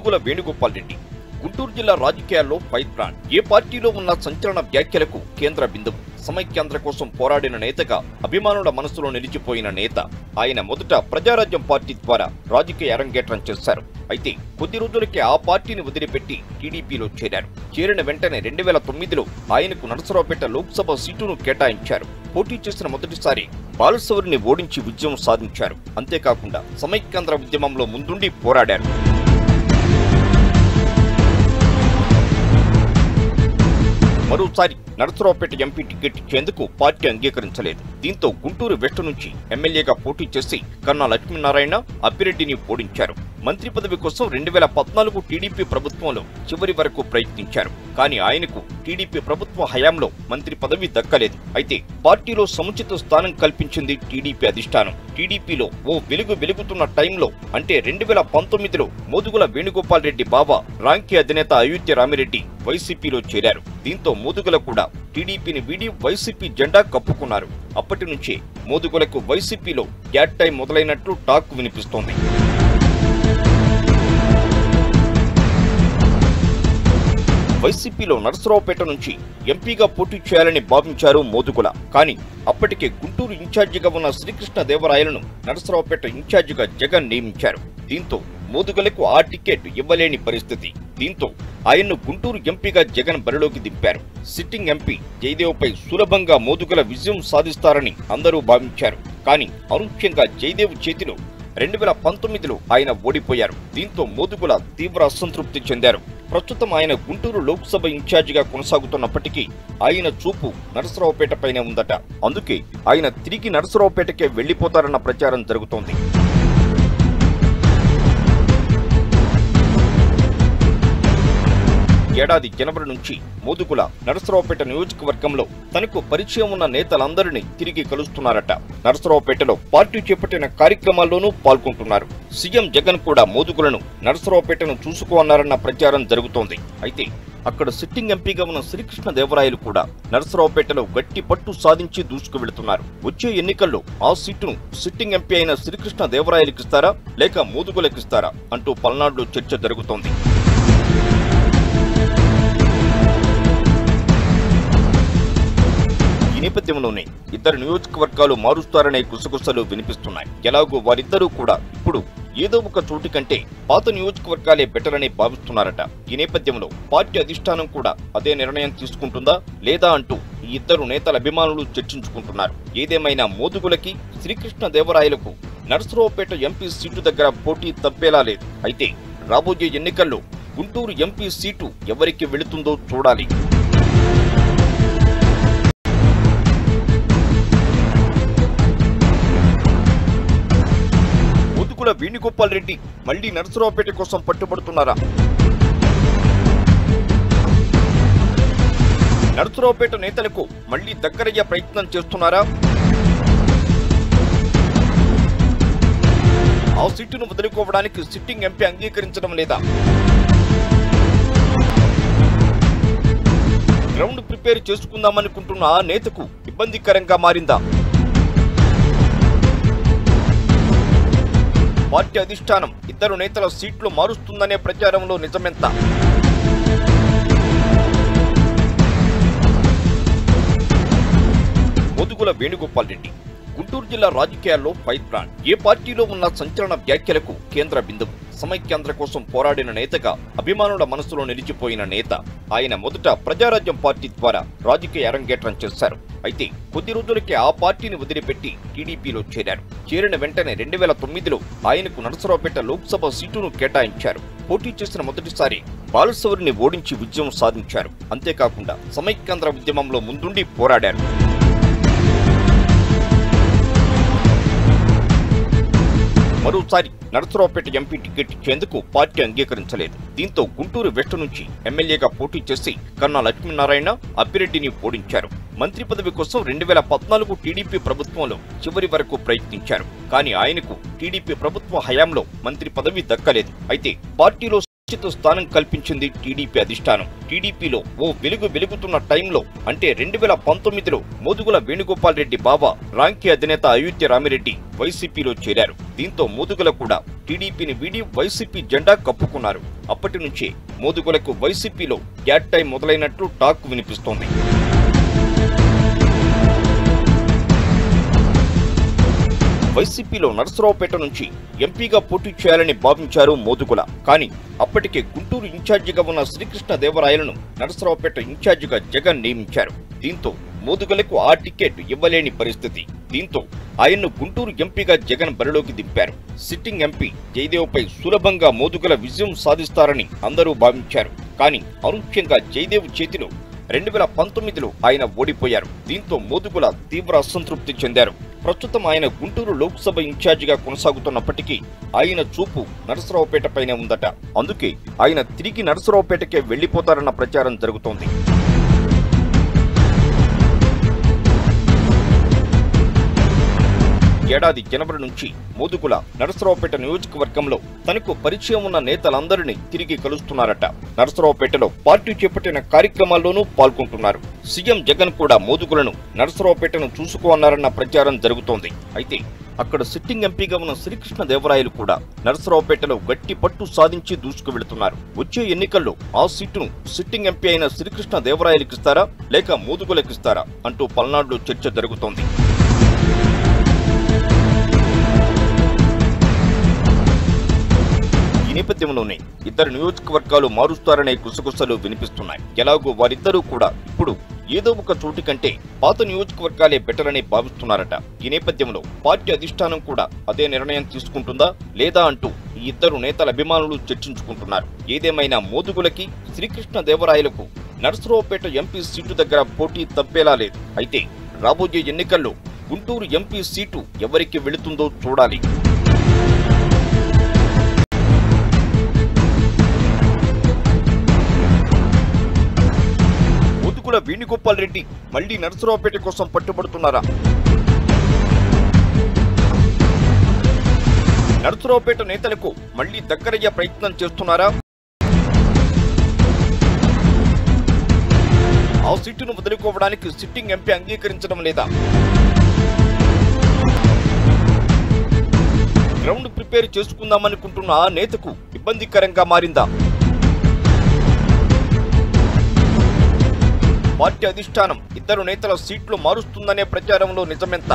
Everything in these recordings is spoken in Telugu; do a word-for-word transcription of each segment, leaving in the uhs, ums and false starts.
మోదుగుల వేణుగోపాల్ రెడ్డి గుంటూరు జిల్లా రాజకీయాల్లో ఫైర్ బ్రాండ్. ఏ పార్టీలో ఉన్న సంచలన వ్యాఖ్యలకు కేంద్ర బిందువు. సమైక్యాంధ్ర కోసం పోరాడిన నేతగా అభిమానుల మనసులో నిలిచిపోయిన నేత. ఆయన మొదట ప్రజారాజ్యం పార్టీ ద్వారా రాజకీయ అరంగేట్రం చేశారు. అయితే కొద్ది రోజులకే ఆ పార్టీని వదిలిపెట్టి టీడీపీలో చేరారు. చేరిన వెంటనే రెండు వేల తొమ్మిదిలో ఆయనకు నరసరావుపేట లోక్సభ సీటును కేటాయించారు. పోటీ చేసిన మొదటిసారి బాలశౌరిని ఓడించి విజయం సాధించారు. అంతేకాకుండా సమైక్యాంధ్ర ఉద్యమంలో ముందుండి పోరాడారు. మరోసారి నరసరావుపేట ఎంపీ టికెట్ ఇచ్చేందుకు పార్టీ అంగీకరించలేదు. దీంతో గుంటూరు వెస్ట్ నుంచి ఎమ్మెల్యేగా పోటీ చేసి కన్నా లక్ష్మీనారాయణ అప్పిరెడ్డిని ఓడించారు. మంత్రి పదవి కోసం రెండు వేల పద్నాలుగు టీడీపీ ప్రభుత్వంలో చివరి వరకు ప్రయత్నించారు. కానీ ఆయనకు టీడీపీ ప్రభుత్వ హయాంలో మంత్రి పదవి దక్కలేదు. అయితే పార్టీలో సముచిత స్థానం కల్పించింది టీడీపీ అధిష్టానం. టీడీపీలో ఓ వెలుగు వెలుగుతున్న టైంలో అంటే రెండు వేల పంతొమ్మిదిలో మోదుగుల వేణుగోపాల్ రెడ్డి బావ రాంకీ అధినేత అయోధ్య రామిరెడ్డి వైసీపీలో చేరారు. దీంతో మోదుగుల కూడా టీడీపీని వీడి వైసీపీ జెండా కప్పుకున్నారు. అప్పటి నుంచే మోదుగులకు వైసీపీలో గ్యాట్ టైం మొదలైనట్లు టాక్ వినిపిస్తోంది. వైసీపీలో నరసరావుపేట నుంచి ఎంపీగా పోటీ చేయాలని భావించారు మోదుగుల. కానీ అప్పటికే గుంటూరు ఇన్ఛార్జిగా ఉన్న శ్రీకృష్ణదేవరాయలను నరసరావుపేట ఇన్ఛార్జిగా జగన్ నియమించారు. దీంతో మోదుగులకు ఆ టికెట్ ఇవ్వలేని పరిస్థితి. దీంతో ఆయన్ను గుంటూరు ఎంపీగా జగన్ బరిలోకి దింపారు. సిట్టింగ్ ఎంపీ జయదేవ్పై సులభంగా మోదుగుల విజయం సాధిస్తారని అందరూ భావించారు. కానీ అనూహ్యంగా జయదేవ్ చేతిలో రెండు వేల పంతొమ్మిదిలో ఆయన ఓడిపోయారు. దీంతో మోదుగుల తీవ్ర అసంతృప్తి చెందారు. ప్రస్తుతం ఆయన గుంటూరు లోక్సభ ఇన్ఛార్జిగా కొనసాగుతున్నప్పటికీ ఆయన చూపు నరసరావుపేటపైనే ఉందట. అందుకే ఆయన తిరిగి నరసరావుపేటకే వెళ్లిపోతారన్న ప్రచారం జరుగుతోంది. ఏడాది జనవరి నుంచి మోదుగుల నరసరావుపేట నియోజకవర్గంలో తనకు పరిచయం ఉన్న నేతలందరినీ తిరిగి కలుస్తున్నారట. నరసరావుపేటలో పార్టీ చేపట్టిన కార్యక్రమాల్లోనూ పాల్గొంటున్నారు. సీఎం జగన్ కూడా మోదుగులను నరసరావుపేటను చూసుకో అన్నారన్న ప్రచారం జరుగుతోంది. అయితే అక్కడ సిట్టింగ్ ఎంపీగా ఉన్న శ్రీకృష్ణదేవరాయలు కూడా నరసరావుపేటలో గట్టి పట్టు సాధించి దూసుకు వెళుతున్నారు. వచ్చే ఎన్నికల్లో ఆ సీటును సిట్టింగ్ ఎంపీ అయిన శ్రీకృష్ణదేవరాయలకిస్తారా లేక మోదుగులకిస్తారా అంటూ పల్నాడులో చర్చ జరుగుతోంది. ఈ నేపథ్యంలోనే ఇద్దరు నియోజకవర్గాలు మారుస్తారనే గుసగుసలు వినిపిస్తున్నాయి. ఎలాగో వారిద్దరూ కూడా ఇప్పుడు ఏదో ఒక చోటు కంటే పాత నియోజకవర్గాలే బెటర్ అని భావిస్తున్నారట. ఈ నేపథ్యంలో పార్టీ అధిష్టానం కూడా అదే నిర్ణయం తీసుకుంటుందా లేదా అంటూ ఈ ఇద్దరు నేతల అభిమానులు చర్చించుకుంటున్నారు. ఏదేమైనా మోదుగులకి శ్రీకృష్ణదేవరాయలకు నరసరావుపేట ఎంపీ సీటు దగ్గర పోటీ తప్పేలా లేదు. అయితే రాబోయే ఎన్నికల్లో గుంటూరు ఎంపీ సీటు ఎవరికి వెళుతుందో చూడాలి. మోదుగుల వేణుగోపాల్ రెడ్డి మళ్లీ నరసరావుపేట కోసం పట్టుబడుతున్నారా? నరసరావుపేట నేతలకు మళ్లీ దగ్గరయ్యే ప్రయత్నం చేస్తున్నారా? ఆ సీటును వదులుకోవడానికి సిట్టింగ్ ఎంపీ అంగీకరించడం లేదా? గ్రౌండ్ ప్రిపేర్ చేసుకుందామనుకుంటున్న ఆ నేతకు ఇబ్బందికరంగా మారిందా? పార్టీ అధిష్టానం ఇద్దరు నేతల సీట్లు మారుస్తుందనే ప్రచారంలో నిజమెంత? మోదుగుల వేణుగోపాల్ రెడ్డి గుంటూరు జిల్లా రాజకీయాల్లో ఫైర్ బ్రాండ్. ఏ పార్టీలో ఉన్న సంచలన వ్యాఖ్యలకు కేంద్ర బిందువు. సమైక్యాంధ్ర కోసం పోరాడిన నేతగా అభిమానుల మనసులో నిలిచిపోయిన నేత. ఆయన మొదట ప్రజారాజ్యం పార్టీ ద్వారా రాజకీయ అరంగేట్రం చేశారు. అయితే కొద్ది రోజులకే ఆ పార్టీని వదిలిపెట్టి టీడీపీలో చేరారు. చేరిన వెంటనే రెండు వేల తొమ్మిదిలో ఆయనకు నరసరావుపేట లోక్సభ సీటును కేటాయించారు. పోటీ చేసిన మొదటిసారి బాలశౌరిని ఓడించి విజయం సాధించారు. అంతేకాకుండా సమైక్యాంధ్ర ఉద్యమంలో ముందుండి పోరాడారు. మరోసారి నరసరావుపేట ఎంపీ టికెట్ ఇచ్చేందుకు పార్టీ అంగీకరించలేదు. దీంతో గుంటూరు వెస్ట్ నుంచి ఎమ్మెల్యేగా పోటీ చేసి కన్నా లక్ష్మీనారాయణ అప్పిరెడ్డిని ఓడించారు. మంత్రి పదవి కోసం రెండు వేల పద్నాలుగు టీడీపీ ప్రభుత్వంలో చివరి వరకు ప్రయత్నించారు. కానీ ఆయనకు టీడీపీ ప్రభుత్వ హయాంలో మంత్రి పదవి దక్కలేదు. అయితే పార్టీలో సముచిత స్థానం కల్పించింది టీడీపీ అధిష్టానం. టీడీపీలో ఓ వెలుగు వెలుగుతున్న టైంలో అంటే రెండు వేల పంతొమ్మిదిలో మోదుగుల వేణుగోపాల్ రెడ్డి బాబా రాంకీ అధినేత అయోధ్య రామిరెడ్డి వైసీపీలో చేరారు. దీంతో మోదుగుల కూడా టీడీపీని వీడి వైసీపీ జెండా కప్పుకున్నారు. అప్పటి నుంచే మోదుగులకు వైసీపీలో గ్యాట్ టైం మొదలైనట్లు టాక్ వినిపిస్తోంది. వైసీపీలో నరసరావుపేట నుంచి ఎంపీగా పోటీ చేయాలని భావించారు మోదుగుల. కానీ అప్పటికే గుంటూరు ఇన్ఛార్జిగా ఉన్న శ్రీకృష్ణదేవరాయలను నరసరావుపేట ఇన్ఛార్జిగా జగన్ నియమించారు. దీంతో మోదుగులకు ఆ టికెట్ ఇవ్వలేని పరిస్థితి. దీంతో ఆయన్ను గుంటూరు ఎంపీగా జగన్ బరిలోకి దింపారు. సిట్టింగ్ ఎంపీ జయదేవ్పై సులభంగా మోదుగుల విజయం సాధిస్తారని అందరూ భావించారు. కానీ అనూహ్యంగా జయదేవ్ చేతిలో రెండు వేల పంతొమ్మిదిలో ఆయన ఓడిపోయారు. దీంతో మోదుగుల తీవ్ర అసంతృప్తి చెందారు. ప్రస్తుతం ఆయన గుంటూరు లోక్సభ ఇన్ఛార్జిగా కొనసాగుతున్నప్పటికీ ఆయన చూపు నరసరావుపేటపైనే ఉందట. అందుకే ఆయన తిరిగి నరసరావుపేటకే వెళ్లిపోతారన్న ప్రచారం జరుగుతోంది. ఏడాది జనవరి నుంచి మోదుగుల నరసరావుపేట నియోజకవర్గంలో తనకు పరిచయం ఉన్న నేతలందరినీ తిరిగి కలుస్తున్నారట. నరసరావుపేటలో పార్టీ చేపట్టిన కార్యక్రమాల్లోనూ పాల్గొంటున్నారు. సీఎం జగన్ కూడా మోదుగులను నరసరావుపేటను చూసుకో అన్నారన్న ప్రచారం జరుగుతోంది. అయితే అక్కడ సిట్టింగ్ ఎంపీగా ఉన్న శ్రీకృష్ణదేవరాయలు కూడా నరసరావుపేటలో గట్టి పట్టు సాధించి దూసుకు వెళుతున్నారు. వచ్చే ఎన్నికల్లో ఆ సీటును సిట్టింగ్ ఎంపీ అయిన శ్రీకృష్ణదేవరాయలకిస్తారా లేక మోదుగులకిస్తారా అంటూ పల్నాడులో చర్చ జరుగుతోంది. ఈ నేపథ్యంలోనే ఇద్దరు నియోజకవర్గాలు మారుస్తారనే గుసగుసలు వినిపిస్తున్నాయి. ఎలాగో వారిద్దరూ కూడా ఇప్పుడు ఏదో ఒక చోటు కంటే పాత నియోజకవర్గాలే బెటర్ అని భావిస్తున్నారట. ఈ నేపథ్యంలో పార్టీ అధిష్టానం కూడా అదే నిర్ణయం తీసుకుంటుందా లేదా అంటూ ఈ ఇద్దరు నేతల అభిమానులు చర్చించుకుంటున్నారు. ఏదేమైనా మోదుగులకి శ్రీకృష్ణదేవరాయలకు నరసరావుపేట ఎంపీ సీటు దగ్గర పోటీ తప్పేలా లేదు. అయితే రాబోయే ఎన్నికల్లో గుంటూరు ఎంపీ సీటు ఎవరికి వెళుతుందో చూడాలి. మోదుగుల వేణుగోపాల్ రెడ్డి మళ్లీ నరసరావుపేట కోసం పట్టుబడుతున్నారా? నరసరావుపేట నేతలకు మళ్లీ దగ్గరయ్యే ప్రయత్నం చేస్తున్నారా? ఆ సీటును వదులుకోవడానికి సిట్టింగ్ ఎంపీ అంగీకరించడం లేదా? గ్రౌండ్ ప్రిపేర్ చేసుకుందామనుకుంటున్న ఆ నేతకు ఇబ్బందికరంగా మారిందా? పార్టీ అధిష్టానం ఇద్దరు నేతల సీట్లు మారుస్తుందనే ప్రచారంలో నిజమెంత?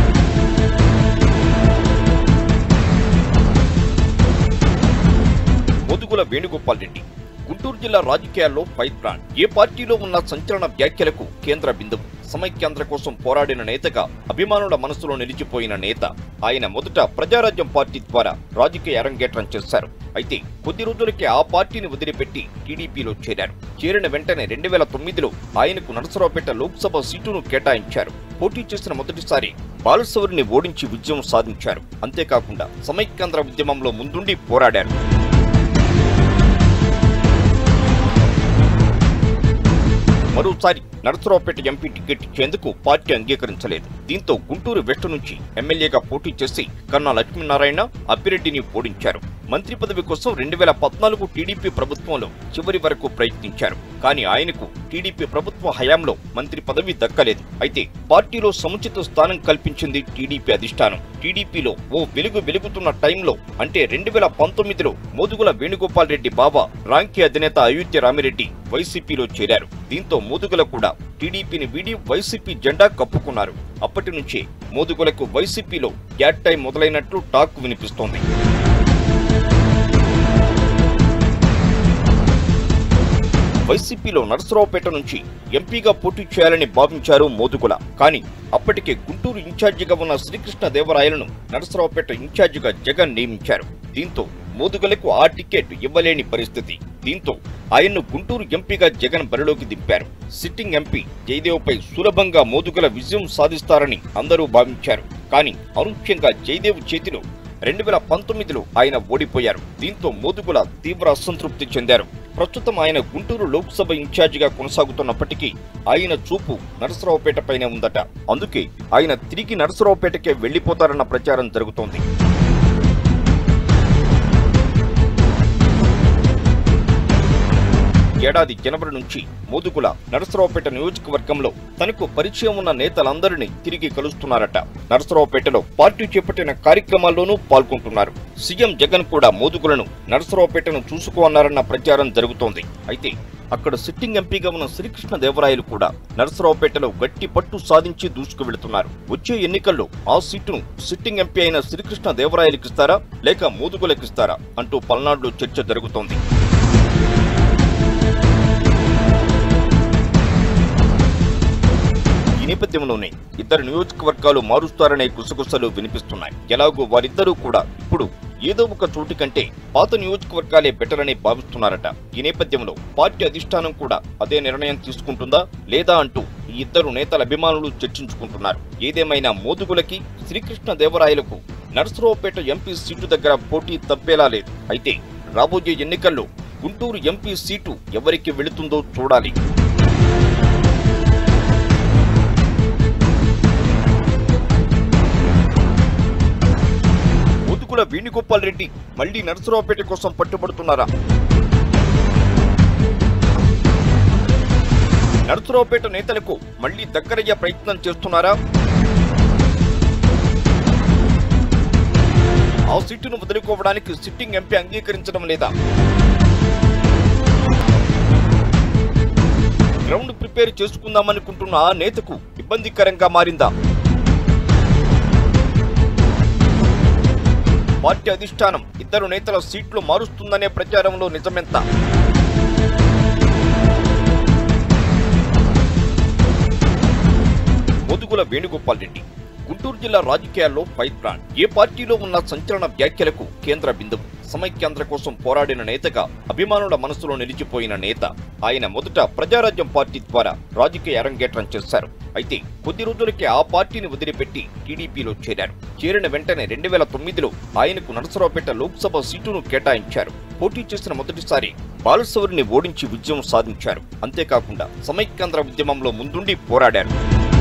మోదుగుల వేణుగోపాల్ రెడ్డి గుంటూరు జిల్లా రాజకీయాల్లో ఫైర్ బ్రాండ్. ఏ పార్టీలో ఉన్న సంచలన వ్యాఖ్యలకు కేంద్ర బిందువు. సమైక్యాంధ్ర కోసం పోరాడిన నేతగా అభిమానుల మనసులో నిలిచిపోయిన నేత. ఆయన మొదట ప్రజారాజ్యం పార్టీ ద్వారా రాజకీయ అరంగేట్రం చేశారు. అయితే కొద్ది రోజులకే ఆ పార్టీని వదిలిపెట్టి టీడీపీలో చేరారు. చేరిన వెంటనే రెండు వేల తొమ్మిదిలో ఆయనకు నరసరావుపేట లోక్సభ సీటును కేటాయించారు. పోటీ చేసిన మొదటిసారి బాలశౌరిని ఓడించి విజయం సాధించారు. అంతేకాకుండా సమైక్యాంధ్ర ఉద్యమంలో ముందుండి పోరాడారు. మరోసారి నరసరావుపేట ఎంపీ టికెట్ ఇచ్చేందుకు పార్టీ అంగీకరించలేదు. దీంతో గుంటూరు వెస్ట్ నుంచి ఎమ్మెల్యేగా పోటీ చేసి కన్నా లక్ష్మీనారాయణ అప్పిరెడ్డిని ఓడించారు. మంత్రి పదవి కోసం రెండు వేల పద్నాలుగు టీడీపీ ప్రభుత్వంలో చివరి వరకు ప్రయత్నించారు. కానీ ఆయనకు టీడీపీ ప్రభుత్వ హయాంలో మంత్రి పదవి దక్కలేదు. అయితే పార్టీలో సముచిత స్థానం కల్పించింది టీడీపీ అధిష్టానం. టీడీపీలో ఓ వెలుగు వెలుగుతున్న టైంలో అంటే రెండు వేల పంతొమ్మిదిలో మోదుగుల వేణుగోపాల్ రెడ్డి బాబా రాంకీ అధినేత అయోధ్య రామిరెడ్డి వైసీపీలో చేరారు. దీంతో మోదుగుల కూడా టీడీపీని వీడి వైసీపీ జెండా కప్పుకున్నారు. అప్పటి నుంచే మోదుగులకు వైసీపీలో గ్యాట్ టైం మొదలైనట్లు టాక్ వినిపిస్తోంది. వైసీపీలో నరసరావుపేట నుంచి ఎంపీగా పోటీ చేయాలని భావించారు మోదుగుల. కానీ అప్పటికే గుంటూరు ఇన్ఛార్జిగా ఉన్న శ్రీకృష్ణదేవరాయలను నరసరావుపేట ఇన్ఛార్జిగా జగన్ నియమించారు. దీంతో మోదుగులకు ఆ టికెట్ ఇవ్వలేని పరిస్థితి. దీంతో ఆయన్ను గుంటూరు ఎంపీగా జగన్ బరిలోకి దింపారు. సిట్టింగ్ ఎంపీ జయదేవ్పై సులభంగా మోదుగుల విజయం సాధిస్తారని అందరూ భావించారు. కానీ అనూహ్యంగా జయదేవ్ చేతిలో రెండు వేల పంతొమ్మిదిలో ఆయన ఓడిపోయారు. దీంతో మోదుగుల తీవ్ర అసంతృప్తి చెందారు. ప్రస్తుతం ఆయన గుంటూరు లోక్సభ ఇన్ఛార్జిగా కొనసాగుతున్నప్పటికీ ఆయన చూపు నరసరావుపేటపైనే ఉందట. అందుకే ఆయన తిరిగి నరసరావుపేటకే వెళ్లిపోతారన్న ప్రచారం జరుగుతోంది. ఏడాది జనవరి నుంచి మోదుగుల నరసరావుపేట నియోజకవర్గంలో తనకు పరిచయం ఉన్న నేతలందరినీ తిరిగి కలుస్తున్నారట. నరసరావుపేటలో పార్టీ చేపట్టిన కార్యక్రమాల్లోనూ పాల్గొంటున్నారు. సీఎం జగన్ కూడా మోదుగులను నరసరావుపేటను చూసుకో అన్నారన్న ప్రచారం జరుగుతోంది. అయితే అక్కడ సిట్టింగ్ ఎంపీగా ఉన్న శ్రీకృష్ణదేవరాయలు కూడా నరసరావుపేటలో గట్టి పట్టు సాధించి దూసుకు వెళుతున్నారు. వచ్చే ఎన్నికల్లో ఆ సీటును సిట్టింగ్ ఎంపీ అయిన శ్రీకృష్ణదేవరాయలకిస్తారా లేక మోదుగులకిస్తారా అంటూ పల్నాడులో చర్చ జరుగుతోంది. ఈ నేపథ్యంలోనే ఇద్దరు నియోజకవర్గాలు మారుస్తారనే గుసగుసలు వినిపిస్తున్నాయి. ఎలాగో వారిద్దరూ కూడా ఇప్పుడు ఏదో ఒక చోటు కంటే పాత నియోజకవర్గాలే బెటర్ అని భావిస్తున్నారట. ఈ నేపథ్యంలో పార్టీ అధిష్టానం కూడా అదే నిర్ణయం తీసుకుంటుందా లేదా అంటూ ఈ ఇద్దరు నేతల అభిమానులు చర్చించుకుంటున్నారు. ఏదేమైనా మోదుగులకి శ్రీకృష్ణదేవరాయలకు నరసరావుపేట ఎంపీ సీటు దగ్గర పోటీ తప్పేలా లేదు. అయితే రాబోయే ఎన్నికల్లో గుంటూరు ఎంపీ సీటు ఎవరికి వెళుతుందో చూడాలి. మోదుగుల వేణుగోపాల్ రెడ్డి మళ్లీ నరసరావుపేట కోసం పట్టుబడుతున్నారా? నరసరావుపేట నేతలకు మళ్లీ దగ్గరయ్యే ప్రయత్నం చేస్తున్నారా? ఆ సీటును వదులుకోవడానికి సిట్టింగ్ ఎంపీ అంగీకరించడం లేదా? గ్రౌండ్ ప్రిపేర్ చేసుకుందామనుకుంటున్న ఆ నేతకు ఇబ్బందికరంగా మారిందా? పార్టీ అధిష్టానం ఇద్దరు నేతల సీట్లు మారుస్తుందనే ప్రచారంలో నిజమెంత? మోదుగుల వేణుగోపాల్ రెడ్డి గుంటూరు జిల్లా రాజకీయాల్లో ఫైర్ బ్రాండ్. ఏ పార్టీలో ఉన్న సంచలన వ్యాఖ్యలకు కేంద్ర బిందువు. సమైక్యాంధ్ర కోసం పోరాడిన నేతగా అభిమానుల మనసులో నిలిచిపోయిన నేత. ఆయన మొదట ప్రజారాజ్యం పార్టీ ద్వారా రాజకీయ అరంగేట్రం చేశారు. అయితే కొద్ది రోజులకే ఆ పార్టీని వదిలిపెట్టి టీడీపీలో చేరారు. చేరిన వెంటనే రెండు వేల తొమ్మిదిలో ఆయనకు నరసరావుపేట లోక్సభ సీటును కేటాయించారు. పోటీ చేసిన మొదటిసారి బాలశౌరిని ఓడించి విజయం సాధించారు. అంతేకాకుండా సమైక్యాంధ్ర ఉద్యమంలో ముందుండి పోరాడారు.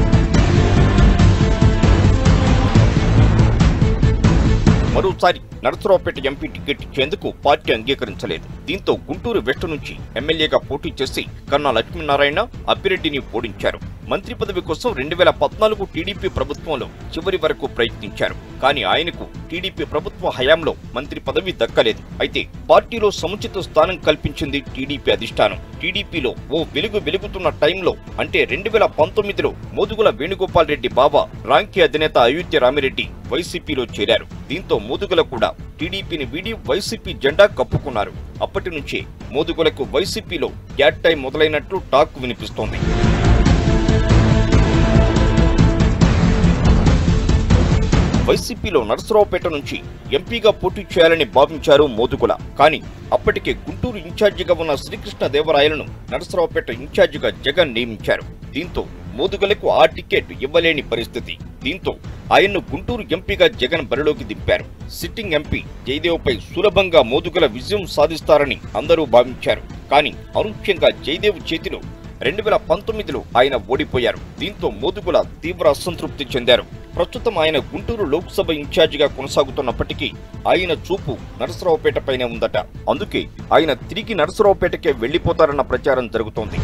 మరోసారి నరసరావుపేట ఎంపీ టికెట్ ఇచ్చేందుకు పార్టీ అంగీకరించలేదు. దీంతో గుంటూరు వెస్ట్ నుంచి ఎమ్మెల్యేగా పోటీ చేసి కన్నా లక్ష్మీనారాయణ అప్పిరెడ్డిని ఓడించారు. మంత్రి పదవి కోసం రెండు వేల పద్నాలుగు టీడీపీ ప్రభుత్వంలో చివరి వరకు ప్రయత్నించారు. కానీ ఆయనకు టీడీపీ ప్రభుత్వ హయాంలో మంత్రి పదవి దక్కలేదు. అయితే పార్టీలో సముచిత స్థానం కల్పించింది టీడీపీ అధిష్టానం. టీడీపీలో ఓ వెలుగు వెలుగుతున్న టైంలో అంటే రెండు వేల పంతొమ్మిదిలో మోదుగుల వేణుగోపాల్ రెడ్డి బాబా రాంకీ అధినేత అయోధ్య రామిరెడ్డి వైసీపీలో చేరారు. దీంతో మోదుగుల కూడా టీడీపీని వీడి వైసీపీ జెండా కప్పుకున్నారు. అప్పటి నుంచే మోదుగులకు వైసీపీలో గ్యాట్ టైం మొదలైనట్లు టాక్ వినిపిస్తోంది. వైసీపీలో నరసరావుపేట నుంచి ఎంపీగా పోటీ చేయాలని భావించారు మోదుగుల. కానీ అప్పటికే గుంటూరు ఇన్ఛార్జిగా ఉన్న శ్రీకృష్ణదేవరాయలను నరసరావుపేట ఇన్ఛార్జిగా జగన్ నియమించారు. దీంతో మోదుగులకు ఆ టికెట్ ఇవ్వలేని పరిస్థితి. దీంతో ఆయన్ను గుంటూరు ఎంపీగా జగన్ బరిలోకి దింపారు. సిట్టింగ్ ఎంపీ జయదేవ్పై సులభంగా మోదుగుల విజయం సాధిస్తారని అందరూ భావించారు. కానీ అనూహ్యంగా జయదేవ్ చేతిలో రెండు వేల పంతొమ్మిదిలో ఆయన ఓడిపోయారు. దీంతో మోదుగుల తీవ్ర అసంతృప్తి చెందారు. ప్రస్తుతం ఆయన గుంటూరు లోక్సభ ఇన్ఛార్జిగా కొనసాగుతున్నప్పటికీ ఆయన చూపు నరసరావుపేటపైనే ఉందట. అందుకే ఆయన తిరిగి నరసరావుపేటకే వెళ్లిపోతారన్న ప్రచారం జరుగుతోంది.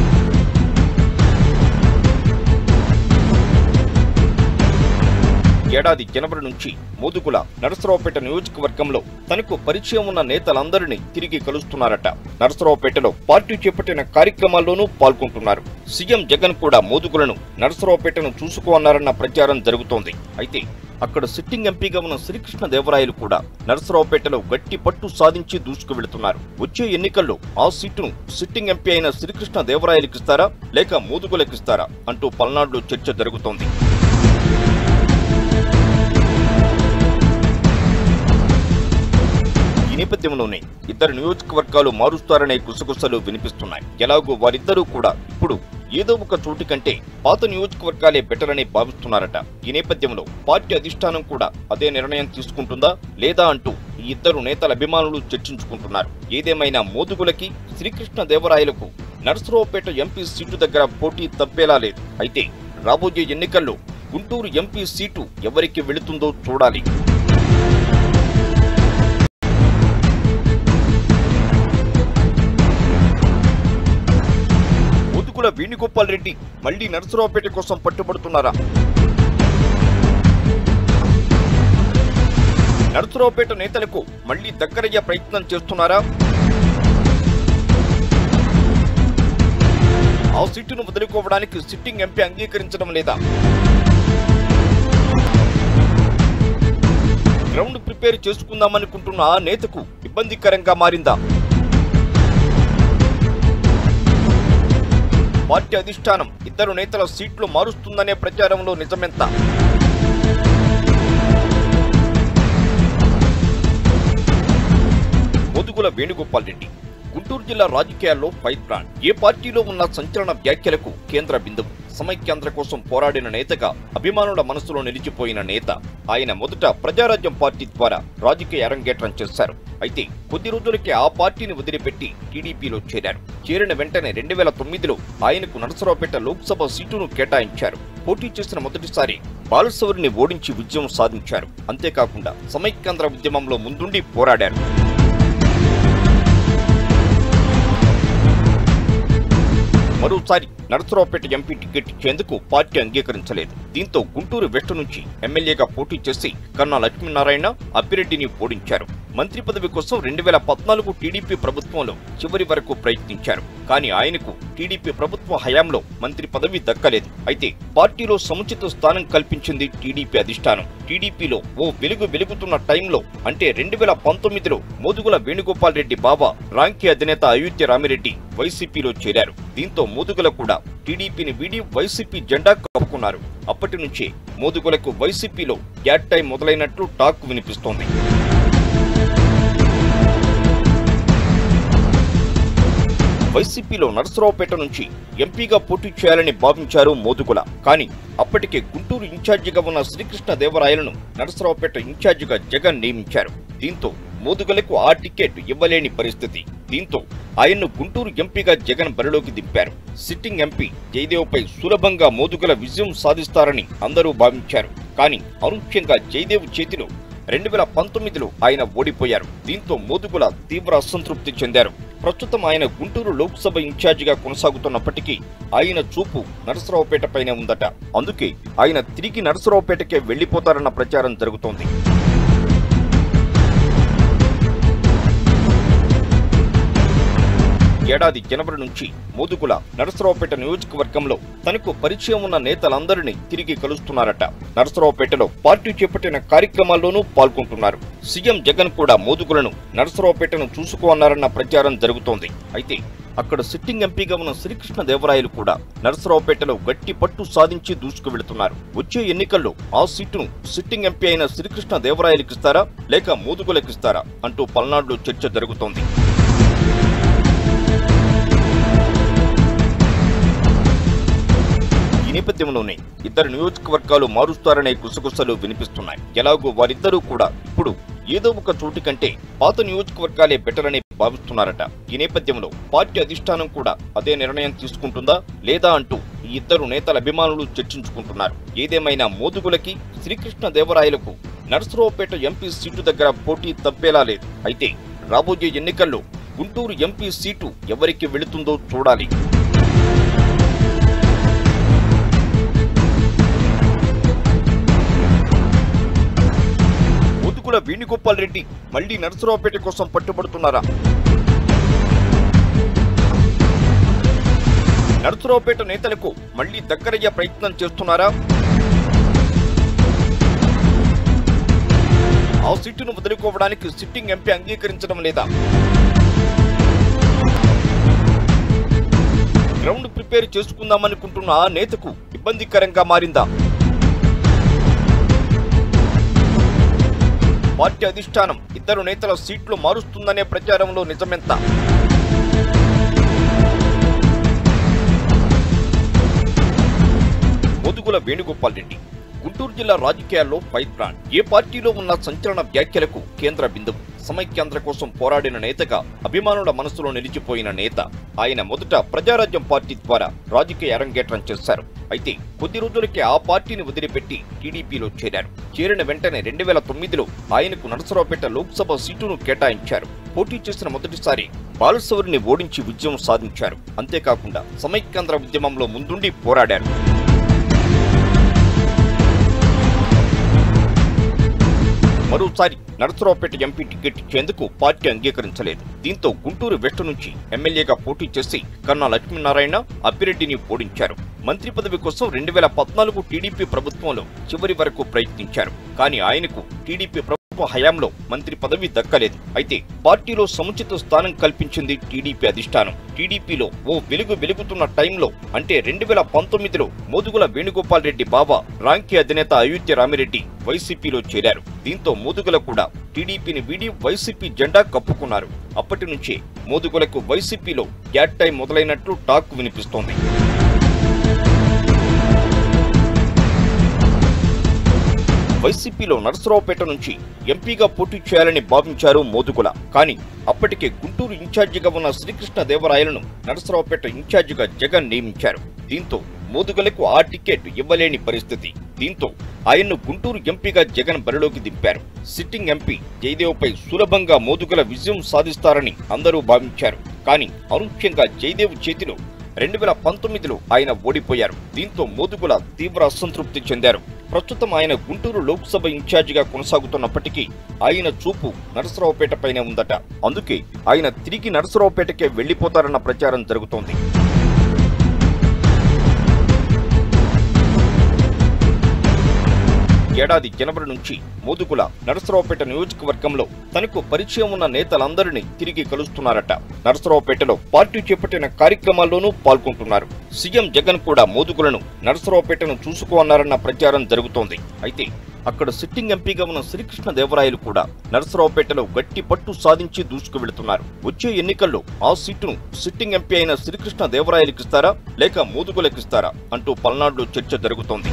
ఏడాది జనవరి నుంచి మోదుగుల నరసరావుపేట నియోజకవర్గంలో తనకు పరిచయం ఉన్న నేతలందరినీ తిరిగి కలుస్తున్నారట. నరసరావుపేటలో పార్టీ చేపట్టిన కార్యక్రమాల్లోనూ పాల్గొంటున్నారు. సీఎం జగన్ కూడా మోదుగులను నరసరావుపేటను చూసుకో అన్నారన్న ప్రచారం జరుగుతోంది. అయితే అక్కడ సిట్టింగ్ ఎంపీగా ఉన్న శ్రీకృష్ణదేవరాయలు కూడా నరసరావుపేటలో గట్టి పట్టు సాధించి దూసుకు వెళుతున్నారు. వచ్చే ఎన్నికల్లో ఆ సీటును సిట్టింగ్ ఎంపీ అయిన శ్రీకృష్ణదేవరాయలకిస్తారా లేక మోదుగులకిస్తారా అంటూ పల్నాడులో చర్చ జరుగుతోంది. ఈ నేపథ్యంలోనే ఇద్దరు నియోజకవర్గాలు మారుస్తారనే గుసగుసలు వినిపిస్తున్నాయి. ఎలాగో వారిద్దరూ కూడా ఇప్పుడు ఏదో ఒక చోటు కంటే పాత నియోజకవర్గాలే బెటర్ అని భావిస్తున్నారట. ఈ నేపథ్యంలో పార్టీ అధిష్టానం కూడా అదే నిర్ణయం తీసుకుంటుందా లేదా అంటూ ఈ ఇద్దరు నేతల అభిమానులు చర్చించుకుంటున్నారు. ఏదేమైనా మోదుగులకి శ్రీకృష్ణదేవరాయలకు నరసరావుపేట ఎంపీ సీటు దగ్గర పోటీ తప్పేలా లేదు. అయితే రాబోయే ఎన్నికల్లో గుంటూరు ఎంపీ సీటు ఎవరికి వెళుతుందో చూడాలి. వేణుగోపాల్ రెడ్డి మళ్లీ నరసరావుపేట కోసం పట్టుబడుతున్నారా? నరసరావుపేట నేతలకు మళ్లీ దగ్గరయ్యే ప్రయత్నం చేస్తున్నారా? ఆ సీటును వదులుకోవడానికి సిట్టింగ్ ఎంపీ అంగీకరించడం లేదా? గ్రౌండ్ ప్రిపేర్ చేసుకుందామనుకుంటున్న ఆ నేతకు ఇబ్బందికరంగా మారిందా? పార్టీ అధిష్టానం ఇద్దరు నేతల సీట్లు మారుస్తుందనే ప్రచారంలో నిజమెంత? మోదుగుల వేణుగోపాల్ రెడ్డి గుంటూరు జిల్లా రాజకీయాల్లో ఫైర్ బ్రాండ్. ఏ పార్టీలో ఉన్న సంచలన వ్యాఖ్యలకు కేంద్ర బిందువు. సమైక్యాంధ్ర కోసం పోరాడిన నేతగా అభిమానుల మనసులో నిలిచిపోయిన నేత. ఆయన మొదట ప్రజారాజ్యం పార్టీ ద్వారా రాజకీయ అరంగేట్రం చేశారు. అయితే కొద్ది రోజులకే ఆ పార్టీని వదిలిపెట్టి టీడీపీలో చేరారు. చేరిన వెంటనే రెండు వేల తొమ్మిదిలో ఆయనకు నరసరావుపేట లోక్సభ సీటును కేటాయించారు. పోటీ చేసిన మొదటిసారి బాలశౌరిని ఓడించి విజయం సాధించారు. అంతేకాకుండా సమైక్యాంధ్ర ఉద్యమంలో ముందుండి పోరాడారు. మరోసారి నరసరావుపేట ఎంపీ టికెట్ ఇచ్చేందుకు పార్టీ అంగీకరించలేదు. దీంతో గుంటూరు వెస్ట్ నుంచి ఎమ్మెల్యేగా పోటీ చేసి కన్నా లక్ష్మీనారాయణ అప్పిరెడ్డిని ఓడించారు. మంత్రి పదవి కోసం రెండు వేల పద్నాలుగు టీడీపీ ప్రభుత్వంలో చివరి వరకు ప్రయత్నించారు. కానీ ఆయనకు టీడీపీ ప్రభుత్వ హయాంలో మంత్రి పదవి దక్కలేదు. అయితే పార్టీలో సముచిత స్థానం కల్పించింది టీడీపీ అధిష్టానం. టీడీపీలో ఓ వెలుగు వెలుగుతున్న టైంలో అంటే రెండు వేల పంతొమ్మిదిలో మోదుగుల వేణుగోపాల్ రెడ్డి బావ రాంకీ అధినేత అయోధ్య రామిరెడ్డి వైసీపీలో చేరారు. దీంతో మోదుగుల కూడా టీడీపీని వీడి వైసీపీ జెండా కప్పుకున్నారు. అప్పటి నుంచే మోదుగులకు వైసీపీలో గ్యాట్ టైం మొదలైనట్లు టాక్ వినిపిస్తోంది. వైసీపీలో నరసరావుపేట నుంచి ఎంపీగా పోటీ చేయాలని భావించారు మోదుగుల. కానీ అప్పటికే గుంటూరు ఇన్ఛార్జిగా ఉన్న శ్రీకృష్ణదేవరాయలను నరసరావుపేట ఇన్ఛార్జిగా జగన్ నియమించారు. దీంతో మోదుగులకు ఆ టికెట్ ఇవ్వలేని పరిస్థితి. దీంతో ఆయన్ను గుంటూరు ఎంపీగా జగన్ బరిలోకి దింపారు. సిట్టింగ్ ఎంపీ జయదేవ్పై సులభంగా మోదుగుల విజయం సాధిస్తారని అందరూ భావించారు. కానీ అనూహ్యంగా జయదేవ్ చేతిలో రెండు వేల పంతొమ్మిదిలో ఆయన ఓడిపోయారు. దీంతో మోదుగుల తీవ్ర అసంతృప్తి చెందారు. ప్రస్తుతం ఆయన గుంటూరు లోక్సభ ఇన్ఛార్జిగా కొనసాగుతున్నప్పటికీ ఆయన చూపు నరసరావుపేటపైనే ఉందట. అందుకే ఆయన తిరిగి నరసరావుపేటకే వెళ్లిపోతారన్న ప్రచారం జరుగుతోంది. ఏడాది జనవరి నుంచి మోదుగుల నరసరావుపేట నియోజకవర్గంలో తనకు పరిచయం ఉన్న నేతలందరినీ తిరిగి కలుస్తున్నారట. నరసరావుపేటలో పార్టీ చేపట్టిన కార్యక్రమాల్లోనూ పాల్గొంటున్నారు. సీఎం జగన్ కూడా మోదుగులను నరసరావుపేటను చూసుకో అన్నారన్న ప్రచారం జరుగుతోంది. అయితే అక్కడ సిట్టింగ్ ఎంపీగా ఉన్న శ్రీకృష్ణదేవరాయలు కూడా నరసరావుపేటలో గట్టి పట్టు సాధించి దూసుకు వెళుతున్నారు. వచ్చే ఎన్నికల్లో ఆ సీటును సిట్టింగ్ ఎంపీ అయిన శ్రీకృష్ణదేవరాయలకిస్తారా లేక మోదుగులకిస్తారా అంటూ పల్నాడులో చర్చ జరుగుతోంది. ఈ నేపథ్యంలోనే ఇద్దరు నియోజకవర్గాలు మారుస్తారనే గుసగుసలు వినిపిస్తున్నాయి. ఎలాగో వారిద్దరూ కూడా ఇప్పుడు ఏదో ఒక చోటు కంటే పాత నియోజకవర్గాలే బెటర్ అని భావిస్తున్నారట. ఈ నేపథ్యంలో పార్టీ అధిష్టానం కూడా అదే నిర్ణయం తీసుకుంటుందా లేదా అంటూ ఈ ఇద్దరు నేతల అభిమానులు చర్చించుకుంటున్నారు. ఏదేమైనా మోదుగులకి శ్రీకృష్ణదేవరాయలకు నరసరావుపేట ఎంపీ సీటు దగ్గర పోటీ తప్పేలా లేదు. అయితే రాబోయే ఎన్నికల్లో గుంటూరు ఎంపీ సీటు ఎవరికి వెళుతుందో చూడాలి. మోదుగుల వేణుగోపాల్ రెడ్డి మళ్లీ నరసరావుపేట కోసం పట్టుబడుతున్నారా? నరసరావుపేట నేతలకు మళ్లీ దగ్గరయ్యే ప్రయత్నం చేస్తున్నారా? ఆ సీటును వదులుకోవడానికి సిట్టింగ్ ఎంపీ అంగీకరించడం లేదా? గ్రౌండ్ ప్రిపేర్ చేసుకుందామనుకుంటున్న ఆ నేతకు ఇబ్బందికరంగా మారిందా? పార్టీ అధిష్టానం ఇద్దరు నేతల సీట్లు మారుస్తుందనే ప్రచారంలో నిజమెంత? మోదుగుల వేణుగోపాల్ రెడ్డి గుంటూరు జిల్లా రాజకీయాల్లో ఫైర్ బ్రాండ్. ఏ పార్టీలో ఉన్న సంచలన వ్యాఖ్యలకు కేంద్ర బిందువు. సమైక్యాంధ్ర కోసం పోరాడిన నేతగా అభిమానుల మనసులో నిలిచిపోయిన నేత. ఆయన మొదట ప్రజారాజ్యం పార్టీ ద్వారా రాజకీయ అరంగేట్రం చేశారు. అయితే కొద్ది రోజులకే ఆ పార్టీని వదిలిపెట్టి టీడీపీలో చేరారు. చేరిన వెంటనే రెండు వేల తొమ్మిదిలో ఆయనకు నరసరావుపేట లోక్సభ సీటును కేటాయించారు. పోటీ చేసిన మొదటిసారి బాలశౌరిని ఓడించి విజయం సాధించారు. అంతేకాకుండా సమైక్యాంధ్ర ఉద్యమంలో ముందుండి పోరాడారు. మరోసారి నరసరావుపేట ఎంపీ టికెట్ ఇచ్చేందుకు పార్టీ అంగీకరించలేదు. దీంతో గుంటూరు వెస్ట్ నుంచి ఎమ్మెల్యేగా పోటీ చేసి కన్నా లక్ష్మీనారాయణ అప్పిరెడ్డిని ఓడించారు. మంత్రి పదవి కోసం రెండు వేల పద్నాలుగు టీడీపీ ప్రభుత్వంలో చివరి వరకు ప్రయత్నించారు. కానీ ఆయనకు టీడీపీ ప్రభుత్వ హయాంలో మంత్రి పదవి దక్కలేదు. అయితే పార్టీలో సముచిత స్థానం కల్పించింది టీడీపీ అధిష్టానం. టీడీపీలో ఓ వెలుగు వెలుగుతున్న టైంలో అంటే రెండు వేల పంతొమ్మిదిలో మోదుగుల వేణుగోపాల్ రెడ్డి బావ రాంకీ అధినేత అయోధ్య రామిరెడ్డి వైసీపీలో చేరారు. దీంతో మోదుగుల కూడా టీడీపీని వీడి వైసీపీ జెండా కప్పుకున్నారు. అప్పటి నుంచే మోదుగులకు వైసీపీలో గ్యాట్ టైం మొదలైనట్లు టాక్ వినిపిస్తోంది. వైసీపీలో నరసరావుపేట నుంచి ఎంపీగా పోటీ చేయాలని భావించారు మోదుగుల. కానీ అప్పటికే గుంటూరు ఇన్ఛార్జిగా ఉన్న శ్రీకృష్ణదేవరాయలను నరసరావుపేట ఇన్ఛార్జిగా జగన్ నియమించారు. దీంతో మోదుగులకు ఆ టికెట్ ఇవ్వలేని పరిస్థితి. దీంతో ఆయన్ను గుంటూరు ఎంపీగా జగన్ బరిలోకి దింపారు. సిట్టింగ్ ఎంపీ జయదేవ్పై సులభంగా మోదుగుల విజయం సాధిస్తారని అందరూ భావించారు. కానీ అనూహ్యంగా జయదేవ్ చేతిలో రెండు వేల పంతొమ్మిదిలో ఆయన ఓడిపోయారు. దీంతో మోదుగుల తీవ్ర అసంతృప్తి చెందారు. ప్రస్తుతం ఆయన గుంటూరు లోక్సభ ఇన్ఛార్జిగా కొనసాగుతున్నప్పటికీ ఆయన చూపు నరసరావుపేటపైనే ఉందట. అందుకే ఆయన తిరిగి నరసరావుపేటకే వెళ్లిపోతారన్న ప్రచారం జరుగుతోంది. ఏడాది జనవరి నుంచి మోదుగుల నరసరావుపేట నియోజకవర్గంలో తనకు పరిచయం ఉన్న నేతలందరినీ తిరిగి కలుస్తున్నారట. నరసరావుపేటలో పార్టీ చేపట్టిన కార్యక్రమాల్లోనూ పాల్గొంటున్నారు. సీఎం జగన్ కూడా మోదుగులను నరసరావుపేటను చూసుకోన్నారన్న ప్రచారం జరుగుతోంది. అయితే అక్కడ సిట్టింగ్ ఎంపీగా ఉన్న శ్రీకృష్ణదేవరాయలు కూడా నరసరావుపేటలో గట్టి పట్టు సాధించి దూసుకు వెళుతున్నారు. వచ్చే ఎన్నికల్లో ఆ సీటును సిట్టింగ్ ఎంపీ అయిన శ్రీకృష్ణదేవరాయలకిస్తారా లేక మోదుగులకిస్తారా అంటూ పల్నాడులో చర్చ జరుగుతోంది.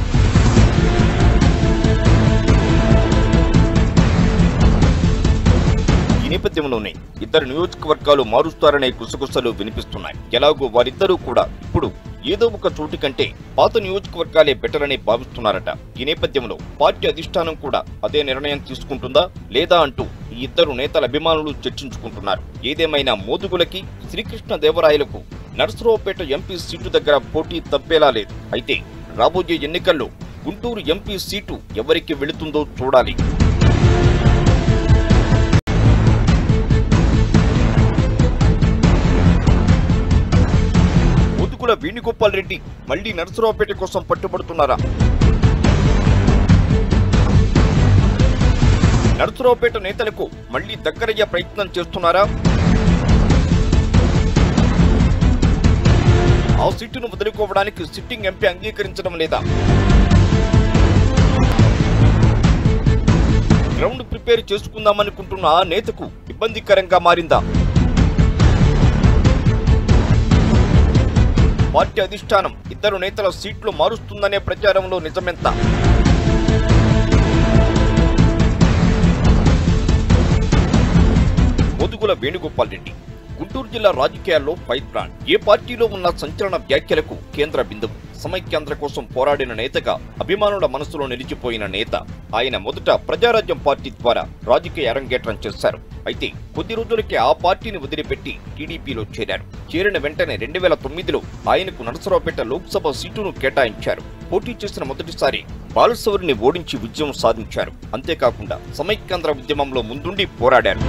ఈ నేపథ్యంలోనే ఇద్దరు నియోజకవర్గాలు మారుస్తారనే గుసగుసలు వినిపిస్తున్నాయి. ఎలాగో వారిద్దరూ కూడా ఇప్పుడు ఏదో ఒక చోటు కంటే పాత నియోజకవర్గాలే బెటర్ అని భావిస్తున్నారట. ఈ నేపథ్యంలో పార్టీ అధిష్టానం కూడా అదే నిర్ణయం తీసుకుంటుందా లేదా అంటూ ఈ ఇద్దరు నేతల అభిమానులు చర్చించుకుంటున్నారు. ఏదేమైనా మోదుగులకి శ్రీకృష్ణదేవరాయలకు నరసరావుపేట ఎంపీ సీటు దగ్గర పోటీ తప్పేలా లేదు. అయితే రాబోయే ఎన్నికల్లో గుంటూరు ఎంపీ సీటు ఎవరికి వెళుతుందో చూడాలి. మోదుగుల వేణుగోపాల్ రెడ్డి మళ్లీ నరసరావుపేట కోసం పట్టుబడుతున్నారా? నరసరావుపేట నేతలకు మళ్లీ దగ్గరయ్యే ప్రయత్నం చేస్తున్నారా? ఆ సీటును వదులుకోవడానికి సిట్టింగ్ ఎంపీ అంగీకరించడం లేదా? గ్రౌండ్ ప్రిపేర్ చేసుకుందామనుకుంటున్న ఆ నేతకు ఇబ్బందికరంగా మారిందా? పార్టీ అధిష్టానం ఇద్దరు నేతల సీట్లు మారుస్తుందనే ప్రచారంలో నిజమెంత? మోదుగుల వేణుగోపాల్ రెడ్డి గుంటూరు జిల్లా రాజకీయాల్లో ఫైర్ బ్రాండ్. ఏ పార్టీలో ఉన్న సంచలన వ్యాఖ్యలకు కేంద్ర బిందువు. సమైక్యాంధ్ర కోసం పోరాడిన నేతగా అభిమానుల మనసులో నిలిచిపోయిన నేత. ఆయన మొదట ప్రజారాజ్యం పార్టీ ద్వారా రాజకీయ అరంగేట్రం చేశారు. అయితే కొద్ది రోజులకే ఆ పార్టీని వదిలిపెట్టి టీడీపీలో చేరారు. చేరిన వెంటనే రెండు వేల తొమ్మిదిలో ఆయనకు నరసరావుపేట లోక్సభ సీటును కేటాయించారు. పోటీ చేసిన మొదటిసారి బాలశౌరిని ఓడించి విజయం సాధించారు. అంతేకాకుండా సమైక్యాంధ్ర ఉద్యమంలో ముందుండి పోరాడారు.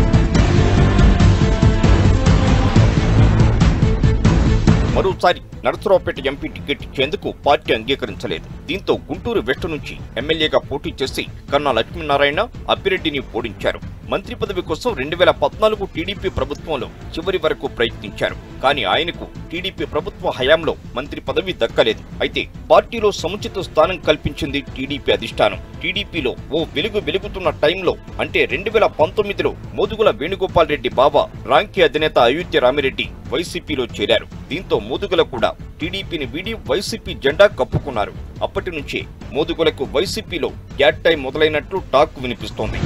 మరోసారి నరసరావుపేట ఎంపీ టికెట్ ఇచ్చేందుకు పార్టీ అంగీకరించలేదు. దీంతో గుంటూరు వెస్ట్ నుంచి ఎమ్మెల్యేగా పోటీ చేసి కన్నా లక్ష్మీనారాయణ అప్పిరెడ్డిని ఓడించారు. మంత్రి పదవి కోసం రెండు వేల పద్నాలుగు టీడీపీ ప్రభుత్వంలో చివరి వరకు ప్రయత్నించారు. కానీ ఆయనకు టీడీపీ ప్రభుత్వ హయాంలో మంత్రి పదవి దక్కలేదు. అయితే పార్టీలో సముచిత స్థానం కల్పించింది టీడీపీ అధిష్టానం. టీడీపీలో ఓ వెలుగు వెలుగుతున్న టైంలో అంటే రెండు వేల పంతొమ్మిదిలో మోదుగుల వేణుగోపాల్ రెడ్డి బావ రాంకీ అధినేత అయోధ్య రామిరెడ్డి వైసీపీలో చేరారు. దీంతో మోదుగుల కూడా టీడీపీని వీడి వైసీపీ జెండా కప్పుకున్నారు. అప్పటి నుంచే మోదుగులకు వైసీపీలో గ్యాట్ టైం మొదలైనట్లు టాక్ వినిపిస్తోంది.